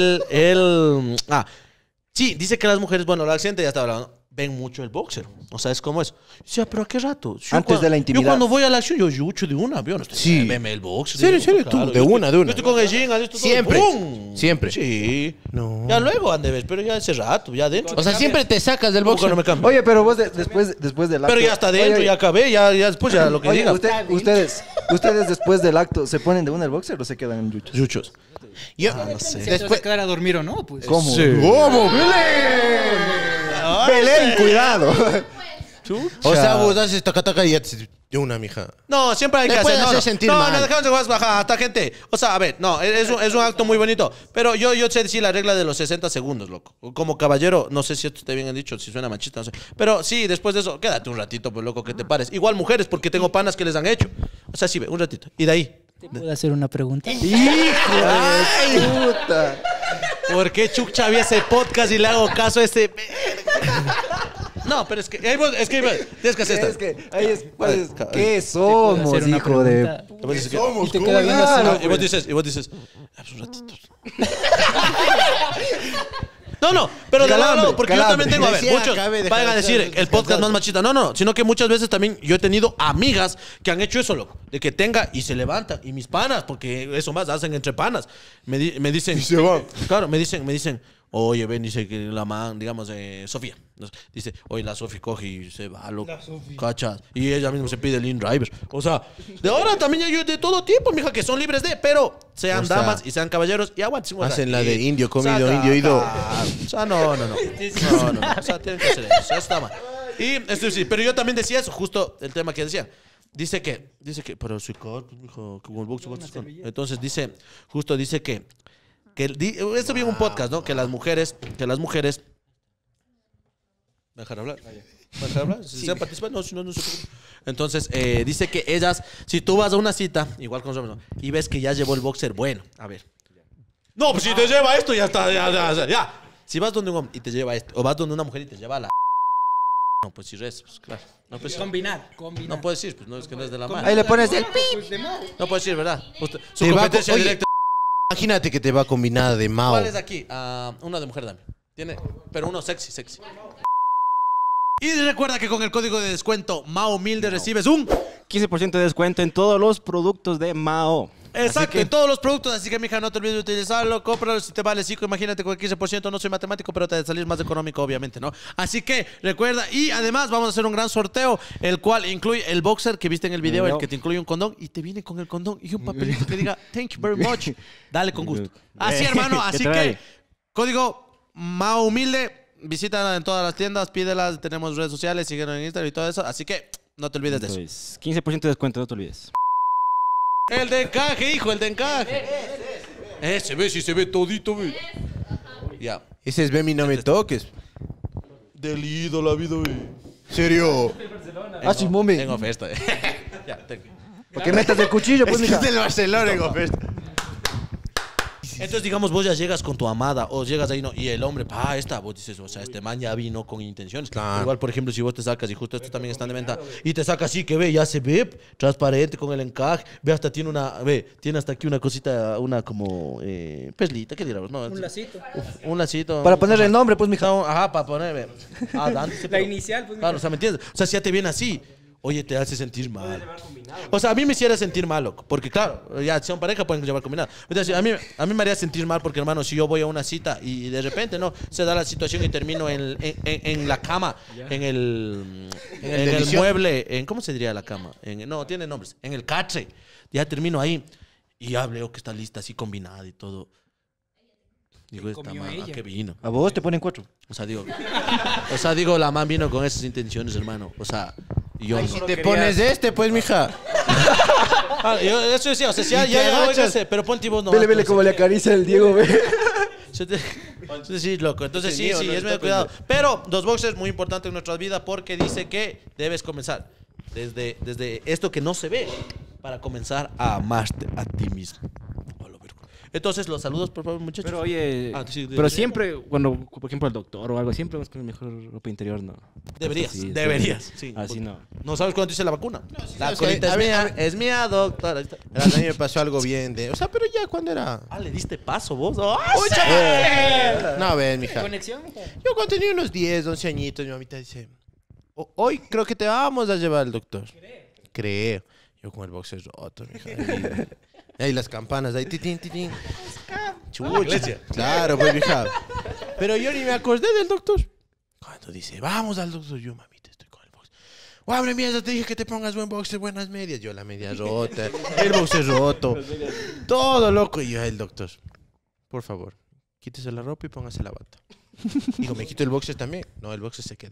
Sí, dice que las mujeres, bueno, el accidente ya estaba hablando, ven mucho el boxer. O sea, es como eso. Decía, pero ¿a qué rato? Antes de la intimidad. Yo cuando voy a la acción, yo yucho de una, yo no estoy. Sí. Veme el boxer. ¿Serio, tú? De una. Yo estoy con el jean, esto todo, Siempre. ¡pum! Siempre. Sí. No. Ya luego ande ves, pero ya hace rato, ya adentro. O sea, siempre te sacas del boxeo. no me cambio. Oye, pero vos después del acto... Pero ya está adentro, Oye, ya acabé, ya después ya lo que oye, diga. ustedes después del acto, ¿se ponen de una el boxer o se quedan en yuchos? Yuchos. Yo, no sé. ¿Se va a quedar a dormir o no? Pues. ¿Cómo? Sí. ¿Cómo? Belén, cuidado. O sea, vos haces taca y ya te... De una, mija. No, siempre hay Le que pueden hacer. hacer sentir no, mal. no, dejamos de jugar baja hasta gente. O sea, a ver, no, es un acto muy bonito. Pero yo sé decir la regla de los 60 segundos, loco. Como caballero, no sé si esto te bien han dicho, si suena machista, no sé. Pero sí, después de eso, quédate un ratito, pues loco, que te pares. Igual mujeres, porque tengo panas que les han hecho. O sea, sí, ve, un ratito. Y de ahí. ¿Te puedo hacer una pregunta? ¡Hijo de puta! ¿Por qué Chucha había ese podcast y le hago caso a este? No, pero es que tienes que hacer esto. Es que ahí es, pues, Ay, ¿qué ¿Te puedo somos, hacer una hijo de...? pregunta? Y vos dices que- Y te queda viendo así. Ah, y vos dices, "Ah, pues un ratito. No, pero de Calambre, lado, porque calambre. yo también tengo, a ver, Decía, muchos acabe de vayan a dejar decir de el podcast más machista. No, sino que muchas veces también yo he tenido amigas que han hecho eso, loco, de que tenga y se levanta. Y mis panas, porque eso más hacen entre panas, me dicen... Y se van. Claro, me dicen, oye, ven, dice que la man, digamos, Sofía. Dice, oye, la Sofía coge y se va, loco. ¿Cachas? Y ella misma se pide el in-driver. O sea, de ahora también hay de todo tipo, mija, que son libres de, pero sean O sea, damas y sean caballeros y aguanten. hacen la de indio comido, indio ido. O sea, no. O sea, tienen que hacer eso. Eso está mal. Y esto sí, pero yo también decía eso, justo el tema que decía. Dice que, pero soy car, pues, mijo, que con el boxeo, entonces dice que esto vi en un podcast, ¿no? Que las mujeres ¿me dejar hablar? Si se participan, no se preocupen. Entonces, dice que ellas, si tú vas a una cita, igual con los hombres, ¿no? Y ves que ya llevó el boxer, bueno, a ver. No, pues si te lleva esto, ya está, ya. Si vas donde un hombre y te lleva esto, o vas donde una mujer y te lleva la... No, pues si res, pues claro. No, pues, Combinar. no puedes decir, pues no es que no es de la mano. Ahí le pones el... No puedes decir, ¿verdad? Su Te va competencia oye, directa. Imagínate que te va combinada de Mao. ¿Cuál es aquí? Una de mujer dame. Tiene, pero uno sexy. Y recuerda que con el código de descuento Mao Humilde recibes un 15% de descuento en todos los productos de Mao. exacto en todos los productos, así que mija, no te olvides de utilizarlo, cómpralo si te vale 5, imagínate con el 15%, no soy matemático, pero te va a salir más económico, obviamente, ¿no? Así que recuerda, y además vamos a hacer un gran sorteo, el cual incluye el boxer que viste en el video, el que te incluye un condón, y te viene con el condón y un papelito que diga thank you very much, dale con gusto. Así, hermano, así que código Mao Humilde. Visita en todas las tiendas, pídelas, tenemos redes sociales, síguenos en Instagram y todo eso. Así que no te olvides de eso. Entonces, 15% de descuento, no te olvides. El de encaje, hijo, el de encaje. Se ve, sí se ve todito, ve. Ya. Ese es Bemi, no me toques. Del ídolo, la vida, ve. ¿Serio? Ah, sí, mome. Tengo oferta. Ya, tengo. Porque metas el cuchillo, pues, mija. del Barcelona en oferta. Entonces, digamos, vos ya llegas con tu amada o llegas ahí, ¿no? Y el hombre, vos dices, o sea, este man ya vino con intenciones. Claro. Igual, por ejemplo, si vos te sacas, y justo estos también están de venta, y te sacas así, que ve, ya se ve transparente con el encaje, hasta tiene hasta aquí una cosita, una como perlita, ¿qué diríamos? No, Un lacito. un lacito. Para ponerle el nombre, pues, mija. Ajá, para ponerle. La inicial, pues. Claro, o sea, ¿me entiendes? O sea, si ya te viene así, oye, te hace sentir mal. O sea, a mí me hiciera sentir mal, loco. Porque, claro, ya si son pareja pueden llevar combinado. Entonces, a mí me haría sentir mal porque, hermano, si yo voy a una cita y de repente, no, se da la situación y termino en la cama, en el mueble, ¿cómo se diría la cama? No, tiene nombres. En el catre. Ya termino ahí. Y ya veo que está lista así combinada y todo. Digo, esta comió man, ¿a ella? qué vino? A vos te ponen 4. O sea, digo, la man vino con esas intenciones, hermano. O sea, yo... Si te pones pues, mija. Eso decía, o sea, Y te ya, agachas. pero ponte vos no. Vele como le acaricia el Diego, ve. Entonces sí, loco. Entonces sí, mío, sí, no es está medio cuidado. Pero dos boxers muy importante en nuestra vida porque dice que debes comenzar desde esto que no se ve para comenzar a amarte a ti mismo. Hola, Virgo. Entonces, los saludos, por favor, muchachos. Pero oye, Sí, pero siempre, cuando, por ejemplo, el doctor o algo, siempre vamos con el mejor ropa interior, ¿no? Deberías, Sí, deberías. Sí. Así no. ¿No sabes cuándo dice la vacuna? La sabes que- colita a es ver, mía, a ver. es mía, doctor. Ahí está. A mí me pasó algo bien de... O sea, pero ya cuando era... Ah, le diste paso vos. ¡Ah, No, ven, mija. ¿Conexión? Yo cuando tenía unos 10, 11 añitos, mi mamita dice... Hoy creo que te vamos a llevar al doctor. Creo. Yo con el boxer roto, mija. Ahí las campanas, ahí titín, titín. Chucha. Claro, pues, mija. Pero yo ni me acordé del doctor. Cuando dice, vamos al doctor, yo, mamita, estoy con el boxer. Guabre, mierda, te dije que te pongas buen boxer, buenas medias. Yo la media rota, el boxer roto. Todo loco. Y yo, el doctor, por favor, quítese la ropa y póngase la bata. Digo, ¿me quito el boxer también? No, el boxer se queda.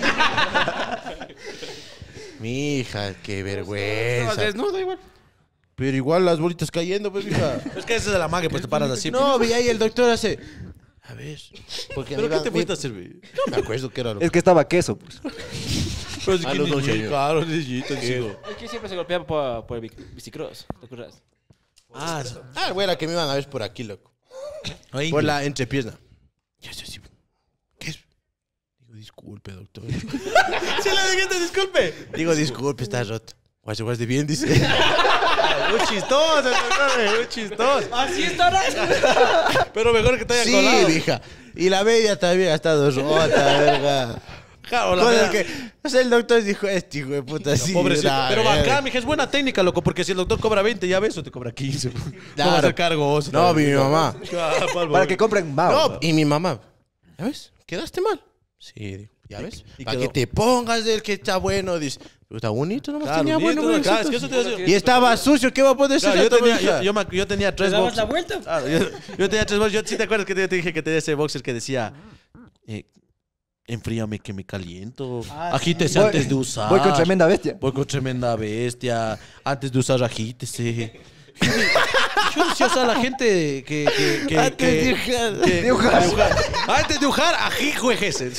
Mi hija, qué vergüenza. desnudo igual. Pero igual las bolitas cayendo, pues, hija. Es que ese es de la magia, pues te paras así. No, vi ahí el doctor hace... A ver, porque ¿Pero me qué iba- te fuiste a servir? No me acuerdo que era lo Es que estaba queso, pues. Pero sí A que los 11 años. Claro, niñito, sigo. Es que siempre se golpea por el bicicross, ¿te acuerdas? Ah, güera, que me iban a ver por aquí, loco. ahí. Por la entrepierna. Ya sé, sí. ¿Qué es? Digo, disculpe, doctor. ¿Sí le dijiste disculpe? Digo, disculpe, está roto. Guacho, guacho, bien, dice. Muy chistoso, muy chistoso. Así estará. Pero mejor que te haya Sí, colado. hija. Y la media también ha estado rota, verga. Claro, la Cosas media- que... O sea, el doctor dijo, este hijo de puta, sí. Pobrecito. la Pero verga. bacán, mija, es buena técnica, loco, porque si el doctor cobra 20, ya ves, o te cobra 15. No va a Claro. ser cargo vos. No, mi mamá. Para que compren Mao. No, y mi mamá. ¿Ya ves? ¿Quedaste mal? Sí, digo. ¿Ya ves? y Para quedó. que te pongas del que está bueno. Dice, pero está bonito, nomás Claro, tenía bueno. bonito, bueno, claro, es que eso te iba a decir. Y estaba sucio, ¿qué va a poder ser? Claro, esta yo hija? tenía ¿Te 3 dabas la boxers. vuelta? Yo tenía 3 boxers. Yo sí te acuerdas que te dije que tenía ese boxer que decía... enfríame que me caliento. Ah, Agítese Voy- antes de usar. Voy con tremenda bestia. Voy con tremenda bestia. Antes de usar, agítese. Yo decía, o sea, la gente que Antes de ujar. De ujar. Antes de ujar, ají, juejese.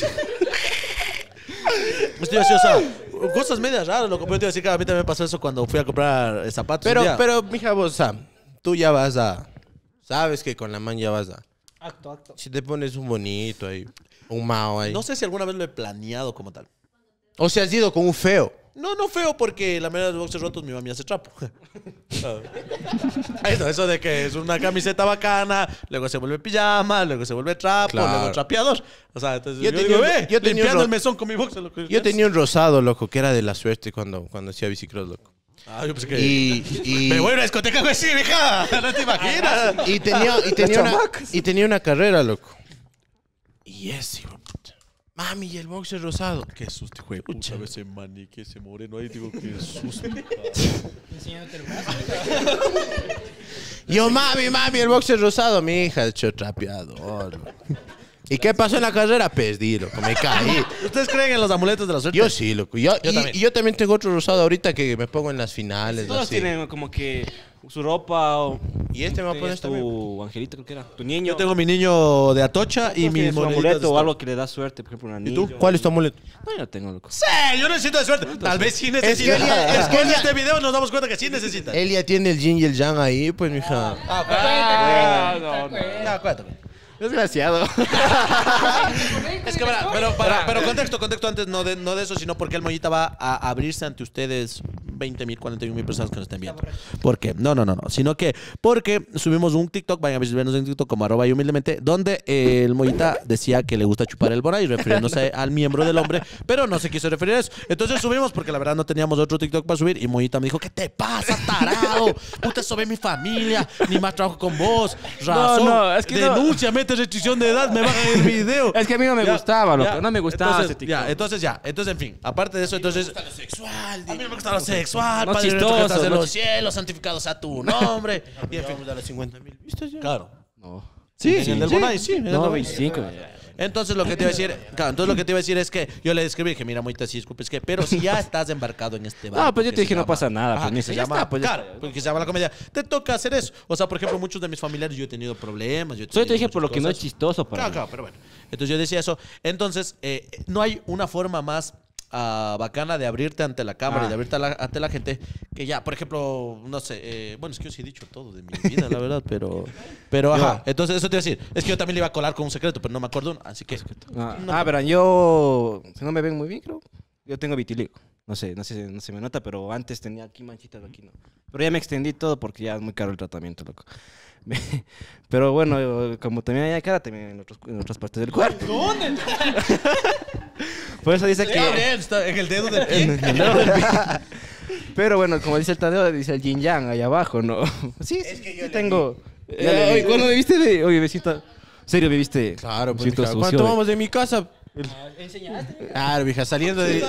Estoy así, o sea, cosas medias raras, loco. Pero te iba a decir que a mí también me pasó eso cuando fui a comprar zapatos. un día. Pero, mija, vos, Sam, tú ya vas a... Sabes que con la man ya vas a... Acto. Si te pones un bonito ahí, un mao ahí. No sé si alguna vez lo he planeado como tal. O sea, has ido con un feo. No feo, porque la mayoría de los boxers rotos mi mami hace trapo. Eso de que es una camiseta bacana, luego se vuelve pijama, luego se vuelve trapo, Claro. luego trapeador. O sea, entonces Yo yo, tenía digo, un- yo tenía limpiando un el mesón con mi boxer. Loco. Yo tenía un rosado, loco, que era de la suerte cuando hacía bicicross, loco. Ah, yo pensé que... Y... Me voy a una discoteca así, mija. No te imaginas. Y tenía una carrera, loco. Y ese, hijo de puta. Mami, y el boxer rosado. Qué susto, hijo de puta. Ese manique, ese moreno ahí, digo, qué susto. Enseñándote el brazo. Yo, mami, el boxer rosado. Mi hija, hecho trapeador. ¿Y qué pasó en la carrera? Perdí, loco, me caí. ¿Ustedes creen en los amuletos de la suerte? Yo sí, loco. también. Y yo también tengo otro rosado ahorita que me pongo en las finales. Todos así. tienen como que su ropa o... Y este me va a poner Tenías también. tu angelito, creo que era. Tu niño. Yo tengo mi niño de Atocha y Todos mi tienen su amuleto o algo que le da suerte, por ejemplo, un anillo. ¿Tú? ¿Cuál es tu amuleto? No, yo no tengo, loco. Sí, yo necesito de suerte. Tal vez sí necesito. Es que ella- Después de este video nos damos cuenta que sí necesita. Él ya tiene el yin y el yang ahí, pues, mija. Ya, cuéntame. Desgraciado. Es que, pero contexto antes, no de eso, sino porque el Mollita va a abrirse ante ustedes 20,000, 41,000 personas que nos estén viendo. ¿Por qué? No, sino que porque subimos un TikTok, vayan a visitarnos en TikTok como @ y humildemente, donde el Mollita decía que le gusta chupar el Bonai, refiriéndose al miembro del hombre, pero no se quiso referir a eso. Entonces subimos porque la verdad no teníamos otro TikTok para subir y Mollita me dijo, ¿qué te pasa, tarado? Puta, eso ve mi familia, ni más trabajo con vos, razón, no, es que no. denuncia, mete restricción de edad, me bajan el video. Es que a mí no me Ya, gustaba, loco. ya. No me gustaba ese Entonces, TikTok. entonces, en fin, aparte de eso, entonces... A mí no me gusta lo sexual. sexual, No Padre nuestro que chistoso, estás en no los cielos, santificado sea tu nombre. Y en fin, Vamos a las 50.000 vistas ya. claro. No. Sí, en el del Bonai, sí. en el No, del- 25. Entonces lo que te iba a decir, claro, entonces lo que te iba a decir es que yo le describí, dije, mira, Moita, sí, disculpe, es que, pero si ya estás embarcado en este barco. No, pues yo que te dije, se no llama- pasa nada, Ajá, pues, que ni se ya llama, está, pues, ya claro, está. porque se llama la comedia. Te toca hacer eso. O sea, por ejemplo, muchos de mis familiares yo he tenido problemas. Yo he Solo te tenido dije por lo muchas que no es cosas. chistoso para Claro, mí. claro, pero bueno. Entonces yo decía eso. Entonces, no hay una forma más bacana de abrirte ante la cámara y de abrirte ante la gente que ya, por ejemplo, no sé, bueno, es que yo sí he dicho todo de mi vida, la verdad, pero ajá. Entonces, eso te iba a decir. Es que yo también le iba a colar con un secreto, pero no me acuerdo, así que... Verán, yo, si no me ven muy bien, creo, yo tengo vitiligo. No sé, no se me nota, pero antes tenía aquí manchitas, aquí no. Pero ya me extendí todo porque ya es muy caro el tratamiento, loco. Pero bueno, como también hay cara, también en otras partes del cuerpo. ¿Dónde? Por eso dice que... Está en el dedo del pie. en el dedo del pie. Pero bueno, como dice el Tadeo, dice el yin yang ahí abajo, ¿no? Sí, Es que yo sí le tengo. vi. Ya le vi. Oye, ¿cuándo me viste? Oye, me siento... ¿En serio me viste? Claro, Me pues, siento mija, sucio, ¿cuánto eh. vamos de mi casa? Claro, vieja, saliendo de...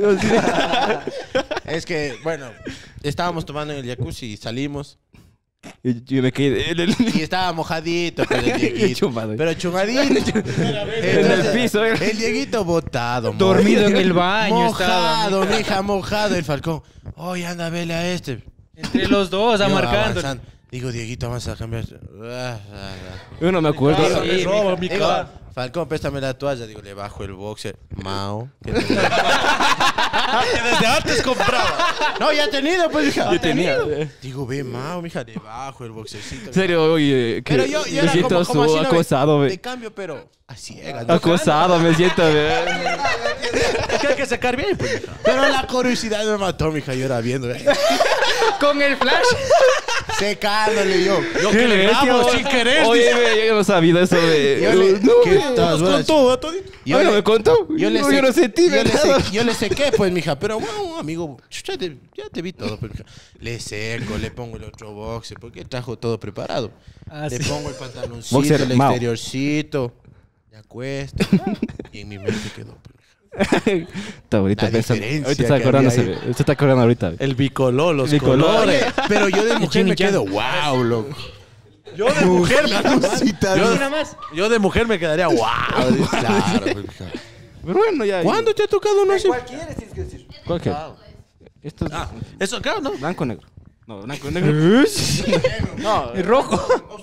Es que, bueno, estábamos tomando en el jacuzzi y salimos. Y yo me quedé en el... Y estaba mojadito, pues, el Dieguito. Chumado. Pero chumadito. En el piso, El Dieguito botado. Dormido en el baño estaba. Mojado, mija, mojado el Falcón. Oye, anda, vele a este. Entre los dos, Yo marcando. avanzando. Digo, Dieguito, vamos a cambiar. Yo no me acuerdo. Digo, Sí, Me roba mi digo, cara. Falcón, préstame la toalla. Digo, le bajo el boxer. Mao. que te- Que desde antes compraba. No, ya he tenido, pues, hija. Yo tenía. Digo, ve, Mao, mija, le bajo el boxercito. En serio, oye, que Pero yo me era siento como así, ¿no? acosado, De ve. cambio, pero a ciegas. ¿no? Acosado me siento, ve. Es que hay que sacar bien, pues. Pero la curiosidad me mató, mija. Yo era viendo. Con el flash. Secándole yo. Yo que le grabo sin querer. Oye, ve, yo no sabía eso, ve. Yo le- No, ¿qué ve. estás, Con buenas? todo, todito. Yo Oye, le- ¿me contó? Yo le No, yo no sentí, yo le nada. yo le sequé, pues, mija. Pero, bueno, amigo, ya te vi todo, pues, mija. Le seco, le pongo el otro boxer, porque trajo todo preparado. Ah, Le sí. pongo el pantaloncito, Boxer el Mao. exteriorcito. Me acuesto. Y en mi mente quedó, pues, mija. Está ahorita La pensando. diferencia Ahorita está que acordándose, había ve. Usted está acordando ahorita, ve. El bicolor, los Bicolor. colores. Pero yo de mujer me Chin-chan. quedo, wow, loco. Yo de mujer me Una más. Yo de mujer me quedaría wow. Claro, pues, mija. Pero bueno, ya. ¿Cuándo te ha tocado no sé? ¿Cuál que? Esto es Eso, claro, ¿no? blanco o negro. No, blanco o negro. No, El rojo.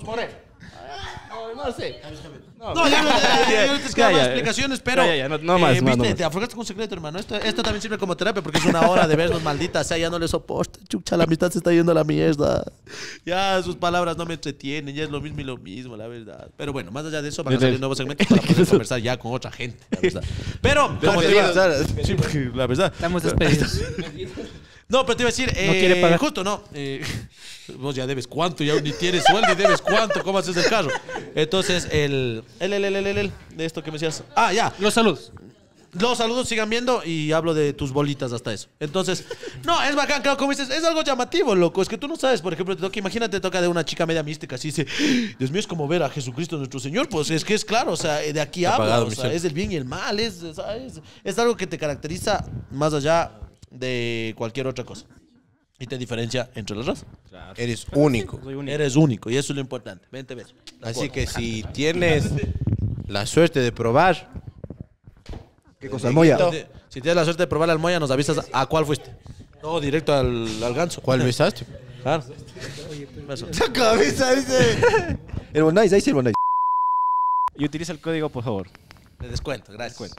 no sé. No, ya no te Ya, quedan más ya. explicaciones, pero. Ya, no más, viste, no más. te aflojaste con un secreto, hermano. Esto también sirve como terapia porque es una hora de vernos, maldita sea. Ya no le soporto. Chucha, la amistad se está yendo a la mierda. Ya sus palabras no me entretienen. Ya es lo mismo y lo mismo, la verdad. Pero bueno, más allá de eso, van a salir nuevos segmentos para poder conversar ya con otra gente, la verdad. Pero, como te digo, sí, porque la verdad. Estamos despedidos. No, pero te iba a decir, quiere pagar. justo, no. Vos ya debes cuánto, ya ni tienes sueldo y debes cuánto, ¿cómo haces el carro? Entonces, de esto que me decías. Ah, ya. Los saludos. Los saludos sigan viendo y hablo de tus bolitas hasta eso. Entonces, no, es bacán, claro, como dices, es algo llamativo, loco. Es que tú no sabes, por ejemplo, imagínate, toca de una chica media mística, así dice, Dios mío, es como ver a Jesucristo nuestro Señor. Pues es que es claro, o sea, de aquí habla, apagado, o sea, Michelle. es el bien y el mal, ¿sabes? Es algo que te caracteriza más allá de cualquier otra cosa. Y te diferencia entre las razas. Eres único. Eres único y eso es lo importante. Vente, ves. Así que si tienes la suerte de probar, ¿Qué cosa? Moya. Si tienes la suerte de probar la almohada, nos avisas a cuál fuiste. No, directo al ganso. ¿cuál besaste? Claro. Eso. cabeza dice. El Bonais, ahí sí el Bonais. Y utiliza el código, por favor. De descuento, gracias.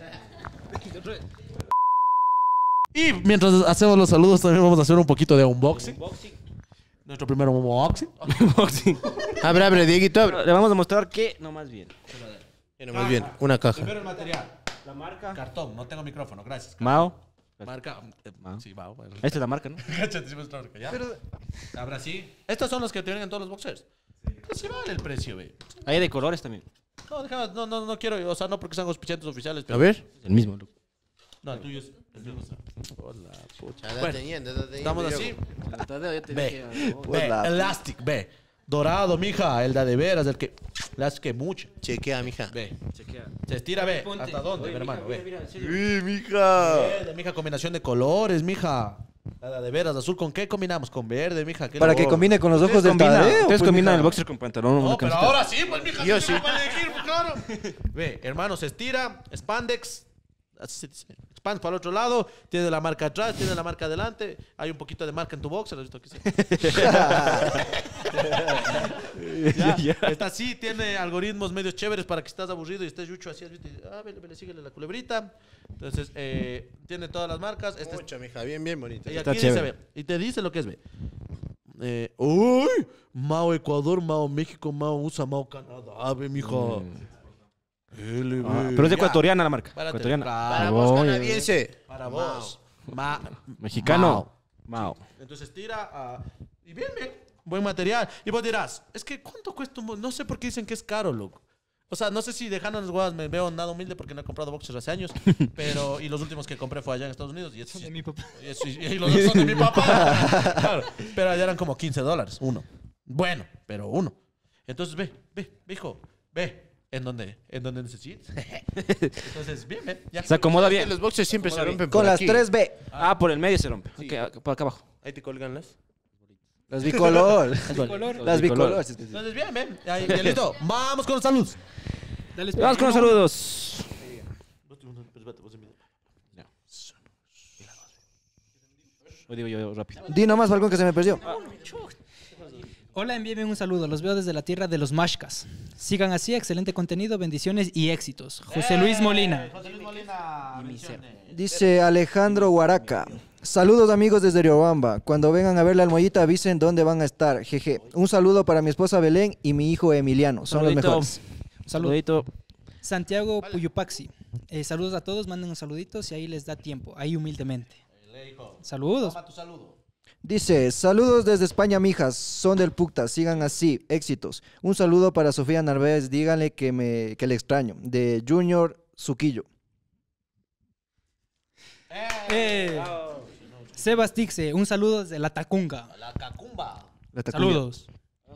Y mientras hacemos los saludos, también vamos a hacer un poquito de unboxing. Nuestro primer unboxing. Boxing. Abre, Dieguito, abre. Le vamos a mostrar que no más bien. Mira, más bien, una caja. Primero el material. La marca. Cartón, no tengo micrófono, gracias. Mao. Marca. Mao. Sí, Mao. Bueno. Esta es la marca, ¿no? Cáchate, sí, muestra marca, ¿ya? Ahora sí. Estos son los que tienen en todos los boxers. Pues sí vale el precio, ve. Hay de colores también. No, no quiero, o sea, no porque sean auspiciantes oficiales, A pero. ver. Es el mismo, loco. No, el tuyo es el mismo. Hola, pucha. Anda Bueno, teniendo, estamos así. Ve, Hola. elastic, ve. Dorado, mija, el de veras, el que. Elastic que mucho. Chequea, mija. Ve. Se estira, ve. ¿Hasta dónde, mi hermano? Ve. mija. Mija, combinación de colores, mija. La de veras, azul, ¿con qué combinamos? Con verde, mija. ¿qué Para loco? que combine con los ojos del Tadeo. Ustedes pues, combinan mija. el boxer con pantalón. No, una pero camiseta. ahora sí, pues, mija. Yo sí. sí. Para elegir, pues, claro. Ve, hermano, se estira, spandex. Así se dice. Spandex para el otro lado, tiene la marca atrás, tiene la marca adelante. Hay un poquito de marca en tu boxer, ¿has visto que sí? Ya, está así, tiene algoritmos medio chéveres para que estás aburrido y estés yucho así, ¿has visto? Vele, síguele la culebrita. Entonces, tiene todas las marcas. Este es- Mucha, mija, bien bonita. y Está aquí dice, chévere. ve, y te dice lo que es, ve. Uy, Mao Ecuador, Mao México, Mao USA, Mao Canadá, ve, mija. Ele, Ah, ve. pero es Ya, ecuatoriana la marca. párate, Ecuatoriana. Para Ah, vos, voy, canadiense. Para vos. Mexicano. Mao. Entonces tira y bien, buen material. Y vos dirás, es que ¿cuánto cuesta un no sé por qué dicen que es caro, loco. O sea, no sé si dejando las huevas me veo nada humilde porque no he comprado boxers hace años, pero y los últimos que compré fue allá en Estados Unidos y estos De mi papá. y los dos son de mi papá. Claro, pero allá eran como $15 uno. Bueno, pero uno. Entonces ve, hijo, ve. ¿En dónde necesites? Entonces, bien, ya. Se acomoda Que bien. los boxes siempre se rompen Con por las aquí. 3B. Ah, por el medio se rompe. Sí. Ok, por acá abajo. Ahí te colgan las. Las bicolor. Color. Las bicolor. Entonces, bien. Ya listo. Vamos con los saludos. Dale, Vamos con los saludos. Lo digo yo rápido. Di nomás, Falcón, que se me perdió. Hola, envíenme un saludo. Los veo desde la tierra de los Mashkas. Sigan así, excelente contenido, bendiciones y éxitos. José Luis Molina. José Luis Molina. Dice Alejandro Huaraca. Saludos amigos desde Riobamba. Cuando vengan a ver la almollita avisen dónde van a estar. Jeje. Un saludo para mi esposa Belén y mi hijo Emiliano. Son los Saludito. mejores. Saludito. Santiago Puyupaxi. Saludos a todos, manden un saludito si ahí les da tiempo, ahí humildemente. Saludos. Toma tu saludo. Dice, saludos desde España, mijas. Son del Pucta. Sigan así. Éxitos. Un saludo para Sofía Narváez. Díganle que le extraño. De Junior Suquillo. Sebas Tixe, un saludo desde La Tacunga. La cacumba. La Tacuya. Saludos.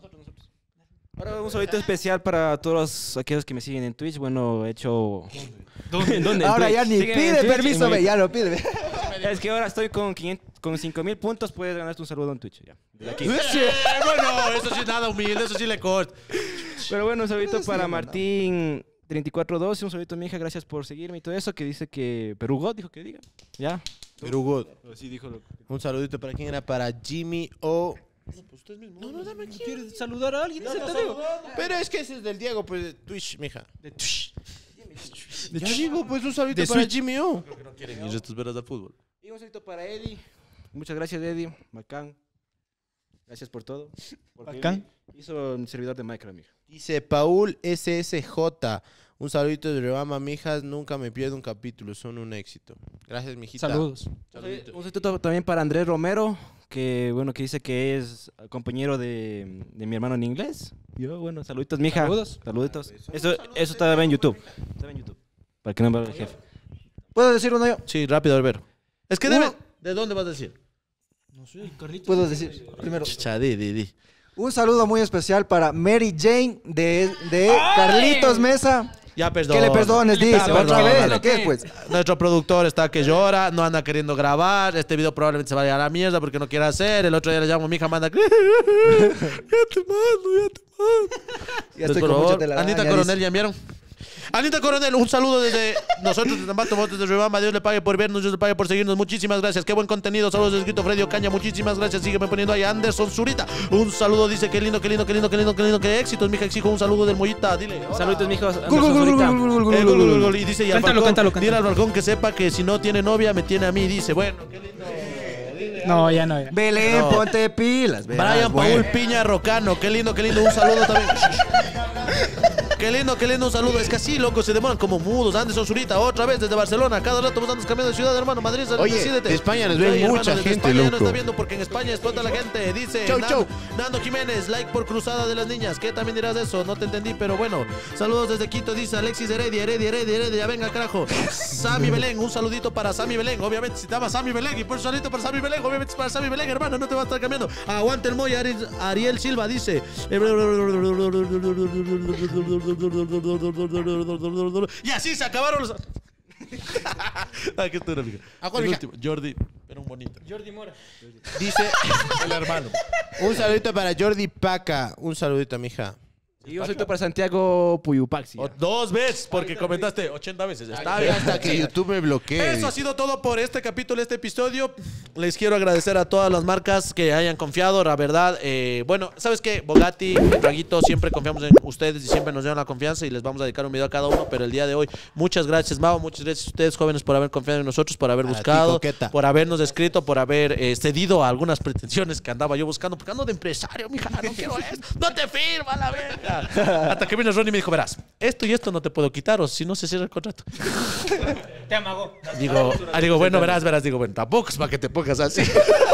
Ahora un saludito especial para todos aquellos que me siguen en Twitch. Bueno, he hecho... ¿Dónde? ¿En dónde? Ahora En ya Twitch. ni Sígueme en pide Twitch permiso, y ve, ya lo pide. Es que ahora estoy con 5.000 puntos. Puedes ganarte un saludo en Twitch. Ya. Desde aquí. Bueno, eso sí es nada humilde, eso sí le corta. Pero bueno, un saludito para Martín 3412. Un saludito a mi hija. Gracias por seguirme y todo eso. Que dice que Perú God dijo que diga. Ya. Perú God. Sí, dijo. Un saludito para quién era, para Jimmy O. No, dame aquí. ¿Quieres saludar a alguien? Dice Tadeo. Pero es que ese es del Diego, pues de Twitch, mija. De Twitch. Ya digo, pues un saludito De para Switch. Jimmy O. No quieren ir estos veras al fútbol. Y un saludito para Eddie. Muchas gracias, Eddie. Bacán. Gracias por todo. Porque Bacán. Hizo un servidor de Minecraft, mija. Dice Paul SSJ. Un saludito de Riobamba, mijas. Nunca me pierdo un capítulo, son un éxito. Gracias, mijita. Saludos. Un saludo también para Andrés Romero, que bueno, que dice que es compañero de mi hermano en inglés. Yo, bueno, saluditos, mija. Saludos. Saluditos. Eso está en YouTube. Está en YouTube. Para que no me vea el jefe. ¿Puedo decir uno yo? Sí, rápido, Albero. Es que debe. ¿De dónde vas a decir? No sé, Carlitos. Puedo decir primero. Cha, di. Un saludo muy especial para Mary Jane de Carlitos Mesa. Ya perdón. Que le perdones, dice. Ya, Otra vez. perdónale. ¿Qué pues? Nuestro productor está que llora, no anda queriendo grabar. Este video probablemente se vaya a la mierda porque no quiere hacer. El otro día le llamo a mi hija, manda. Ya te mando. Ya estoy con mucha telaraña, Anita dice. Coronel, ¿ya enviaron? Anita Coronel, un saludo desde nosotros, desde Ambato, Motes de Riobamba. Dios le pague por vernos, Dios le pague por seguirnos. Muchísimas gracias. Qué buen contenido. Saludos desde escrito Freddy Ocaña. Muchísimas gracias. Sígueme poniendo ahí. Anderson Zurita. Un saludo. Dice qué lindo. Qué éxitos, mija. Exijo un saludo del Mollita. Dile. Hola. Saluditos, mijos. Gol, gol, gol, gol, gol, gol, gol, gol, gol, gol. Y dice, y al Cántalo, balcón, cántalo. dile al balcón que sepa que si no tiene novia, me tiene a mí. Dice, bueno, qué lindo. No, ya no. Ya. Belén, No. ponte pilas. verás, Brian bueno. Paul Piña Rocano, qué lindo, un saludo también. Qué lindo, un saludo. Es que así, loco, se demoran como mudos. Anderson Zurita, otra vez desde Barcelona. Cada rato vos andas cambiando de ciudad, hermano. Madrid, Oye, decídete. de España nos ve Ay, hermano, mucha desde gente, España ya loco. nos está viendo porque en España explota la gente. Dice Chau, chau. Nando Jiménez, like por Cruzada de las Niñas. ¿Qué también dirás de eso? No te entendí, pero bueno. Saludos desde Quito, dice Alexis Heredia. Ya venga, carajo. Sammy Belén, un saludito para Sammy Belén. Obviamente, si te llama Sammy Belén y por un saludito para Sammy Belén, obviamente es para Sammy Belén, hermano. No te va a estar cambiando. Aguante el Moy. Ariel Silva dice. Y así se acabaron los. Ay, qué estuvo, amigo. ¿A cuál, El mija? último, Jordi. Era un bonito. Jordi Mora. Dice el hermano. Un saludito para Jordi Paca. Un saludito, mija. Y un saludo para Santiago Puyupaxi. O 2 veces, porque comentaste 80 veces. Está bien. Hasta que YouTube me bloquee. Eso ha sido todo por este capítulo, este episodio. Les quiero agradecer a todas las marcas que hayan confiado, la verdad. Bueno, ¿sabes qué? Bogatti, Draguito, siempre confiamos en ustedes y siempre nos dieron la confianza y les vamos a dedicar un video a cada uno. Pero el día de hoy, muchas gracias, Mau, muchas gracias a ustedes, jóvenes, por haber confiado en nosotros, por haber A ti, buscado, coqueta. por habernos escrito, por haber cedido a algunas pretensiones que andaba yo buscando. Porque ando de empresario, mija, no quiero esto. No te firma la verga. Hasta que vino Ronnie y me dijo, verás, esto y esto no te puedo quitar o si no se cierra el contrato. Te amagó. Digo, bueno, verás, digo, bueno, tampoco es para que te pongas así.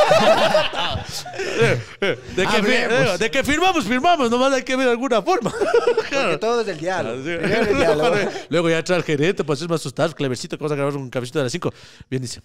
De que firmamos, nomás hay que ver alguna forma. Porque todo es del diálogo. Primero el diálogo. Luego ya entra el gerente, pues es más asustado, clevercito, que vamos a grabar un cafecito de las 5. Bien, dice.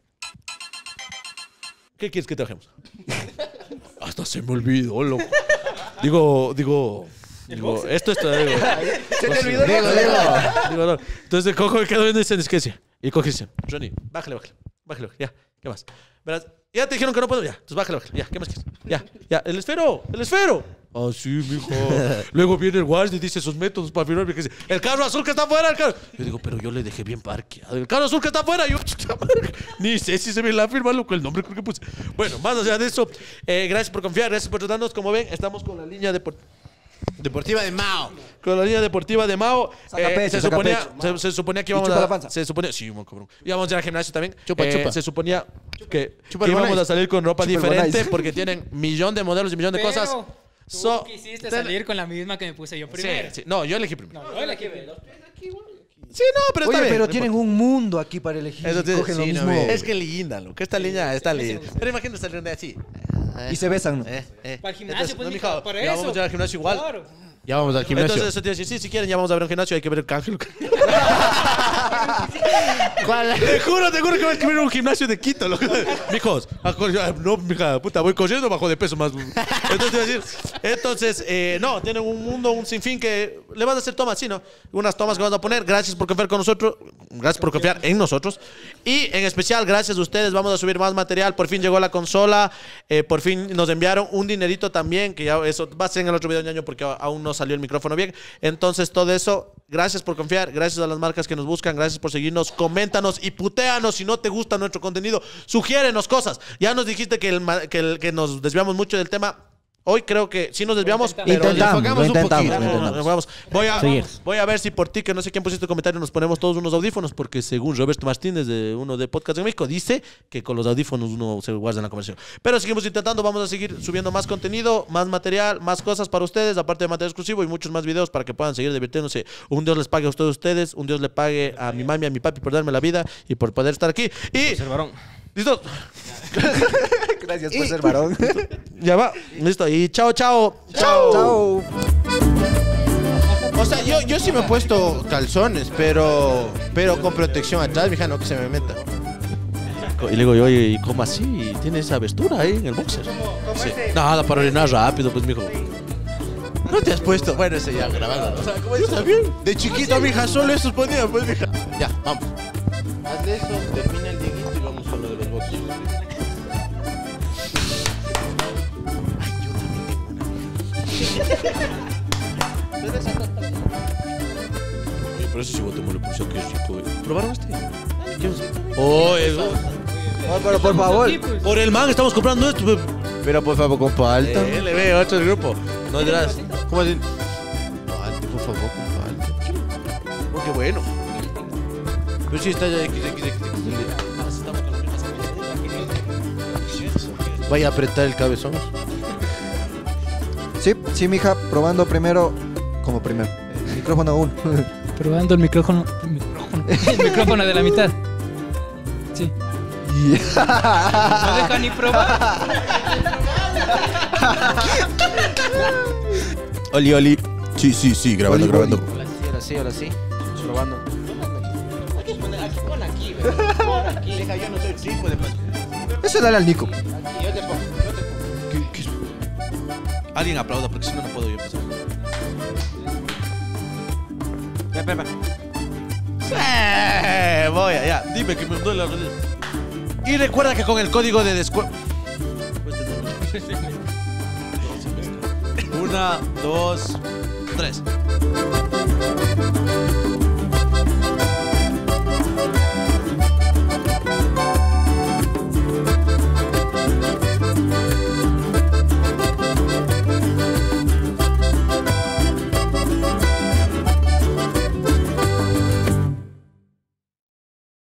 ¿Qué quieres que trajemos? Hasta se me olvidó, loco. Digo, esto está. Se te olvidó. Digo, no. Entonces cojo me quedo viendo y dice, ¿qué decía? Y coge y dice, Ronnie, bájale, ya, ¿qué más? Verás, ya te dijeron que no puedo, ya, entonces bájale, ya, ¿qué más quieres? Ya, el esfero. Ah, sí, mijo. Luego viene el guardia y dice sus métodos para firmar, porque dice, el carro azul que está afuera, el carro. Yo digo, pero yo le dejé bien parqueado. El carro azul que está afuera, yo, ni sé si se ve la firma, loco, el nombre creo que puse. Bueno, más allá de eso, gracias por confiar, gracias por tratarnos. Como ven, estamos con la línea Deportiva de Mao. Con la línea deportiva de Mao. Saca pecho, saca pecho. Se suponía que Y íbamos chupa a. la panza. Se suponía. Sí, cabrón. Íbamos a ir al gimnasio también. Chupa. Se suponía que Chupa el íbamos Bonais. a salir con ropa Chupa el diferente Bonais. porque tienen millón de modelos y millón de cosas. Tú quisiste salir con la misma que me puse yo primero. Sí. No, yo elegí primero. No, yo la que veo. Sí, no, pero está Oye, bien. pero no tienen importa. un mundo aquí para elegir. Eso Y tiene- cogen lo sí, no mismo. ve. Es que linda, loco. Esta línea está linda. Pero imagínate salir de así. Y se besan, ¿no? Para el gimnasio, Entonces, pues, no, mija, mija, para ya eso. vamos a ir al gimnasio igual. Claro. Ya vamos al gimnasio. Entonces eso te dice, sí, si quieren ya vamos a ver un gimnasio, hay que ver el canje. ¿Cuál? Te juro que voy a escribir un gimnasio de Quito, loco. Mijos, no, mija, puta, voy corriendo bajo de peso más. Entonces, no, tienen un mundo, un sinfín que le vas a hacer tomas, sí, ¿no? Unas tomas que vamos a poner. Gracias por confiar con nosotros, gracias por confiar en nosotros. Y en especial, gracias a ustedes, vamos a subir más material. Por fin llegó la consola, por fin nos enviaron un dinerito también, que ya eso va a ser en el otro video, ñaño, porque aún no salió el micrófono bien. Entonces, todo eso, gracias por confiar, gracias a las marcas que nos buscan, gracias por seguirnos, coméntanos y putéanos si no te gusta nuestro contenido, sugiérenos cosas. Ya nos dijiste que nos desviamos mucho del tema. Hoy creo que sí nos desviamos, pero Intentamos, enfocamos lo un intentamos, poquito. lo intentamos. Vamos. Voy a ver si por ti, que no sé quién pusiste comentario, nos ponemos todos unos audífonos, porque según Roberto Martínez, de uno de Podcast en México, dice que con los audífonos uno se guarda en la conversación. Pero seguimos intentando, vamos a seguir subiendo más contenido, más material, más cosas para ustedes, aparte de material exclusivo y muchos más videos para que puedan seguir divirtiéndose. Un Dios les pague a ustedes, un Dios le pague a mi mami, a mi papi por darme la vida y por poder estar aquí. Y... Ser varón. ¿Listo? Gracias por ser varón. Ya va. Listo. Y chao. Chao. O sea, yo sí me he puesto calzones, pero con protección atrás, mija, no que se me meta. Y le digo yo, oye, ¿y cómo así? ¿Tiene esa vestura ahí en el boxer? Sí. Nada, para orinar rápido, pues, mijo. ¿No te has puesto? Bueno, ese ya grabado, ¿no? O sea, como yo también. De chiquito, mija, solo eso ponía, pues, mija. Ya, vamos. Hazle eso, termina el Dieguito y vamos con lo de los boxers. Oye, pero eso sí bote le puse que es rico. ¿Probaron este? ¿Qué es? Oh, eso. Oh, pero por favor. Por el man estamos comprando esto. Pero por favor, compa, alta. Le veo otro grupo. No dirás. ¿Cómo así? No, alta, por favor, compa, alta. Oh, qué bueno. Pero sí está ya XX. Vaya a apretar el cabezón. Sí, mija, probando primero. Como primero. Micrófono 1. Probando el micrófono. El micrófono de la mitad. Sí. No deja ni probar. Oli. Sí, grabando. Ahora sí. Probando. Deja, yo no soy tipo de Eso dale al Nico. Alguien aplauda porque si no, no puedo yo empezar. Espera. Voy allá. Dime que me duele la rodilla. Y recuerda que con el código de descuento... 1, 2, 3.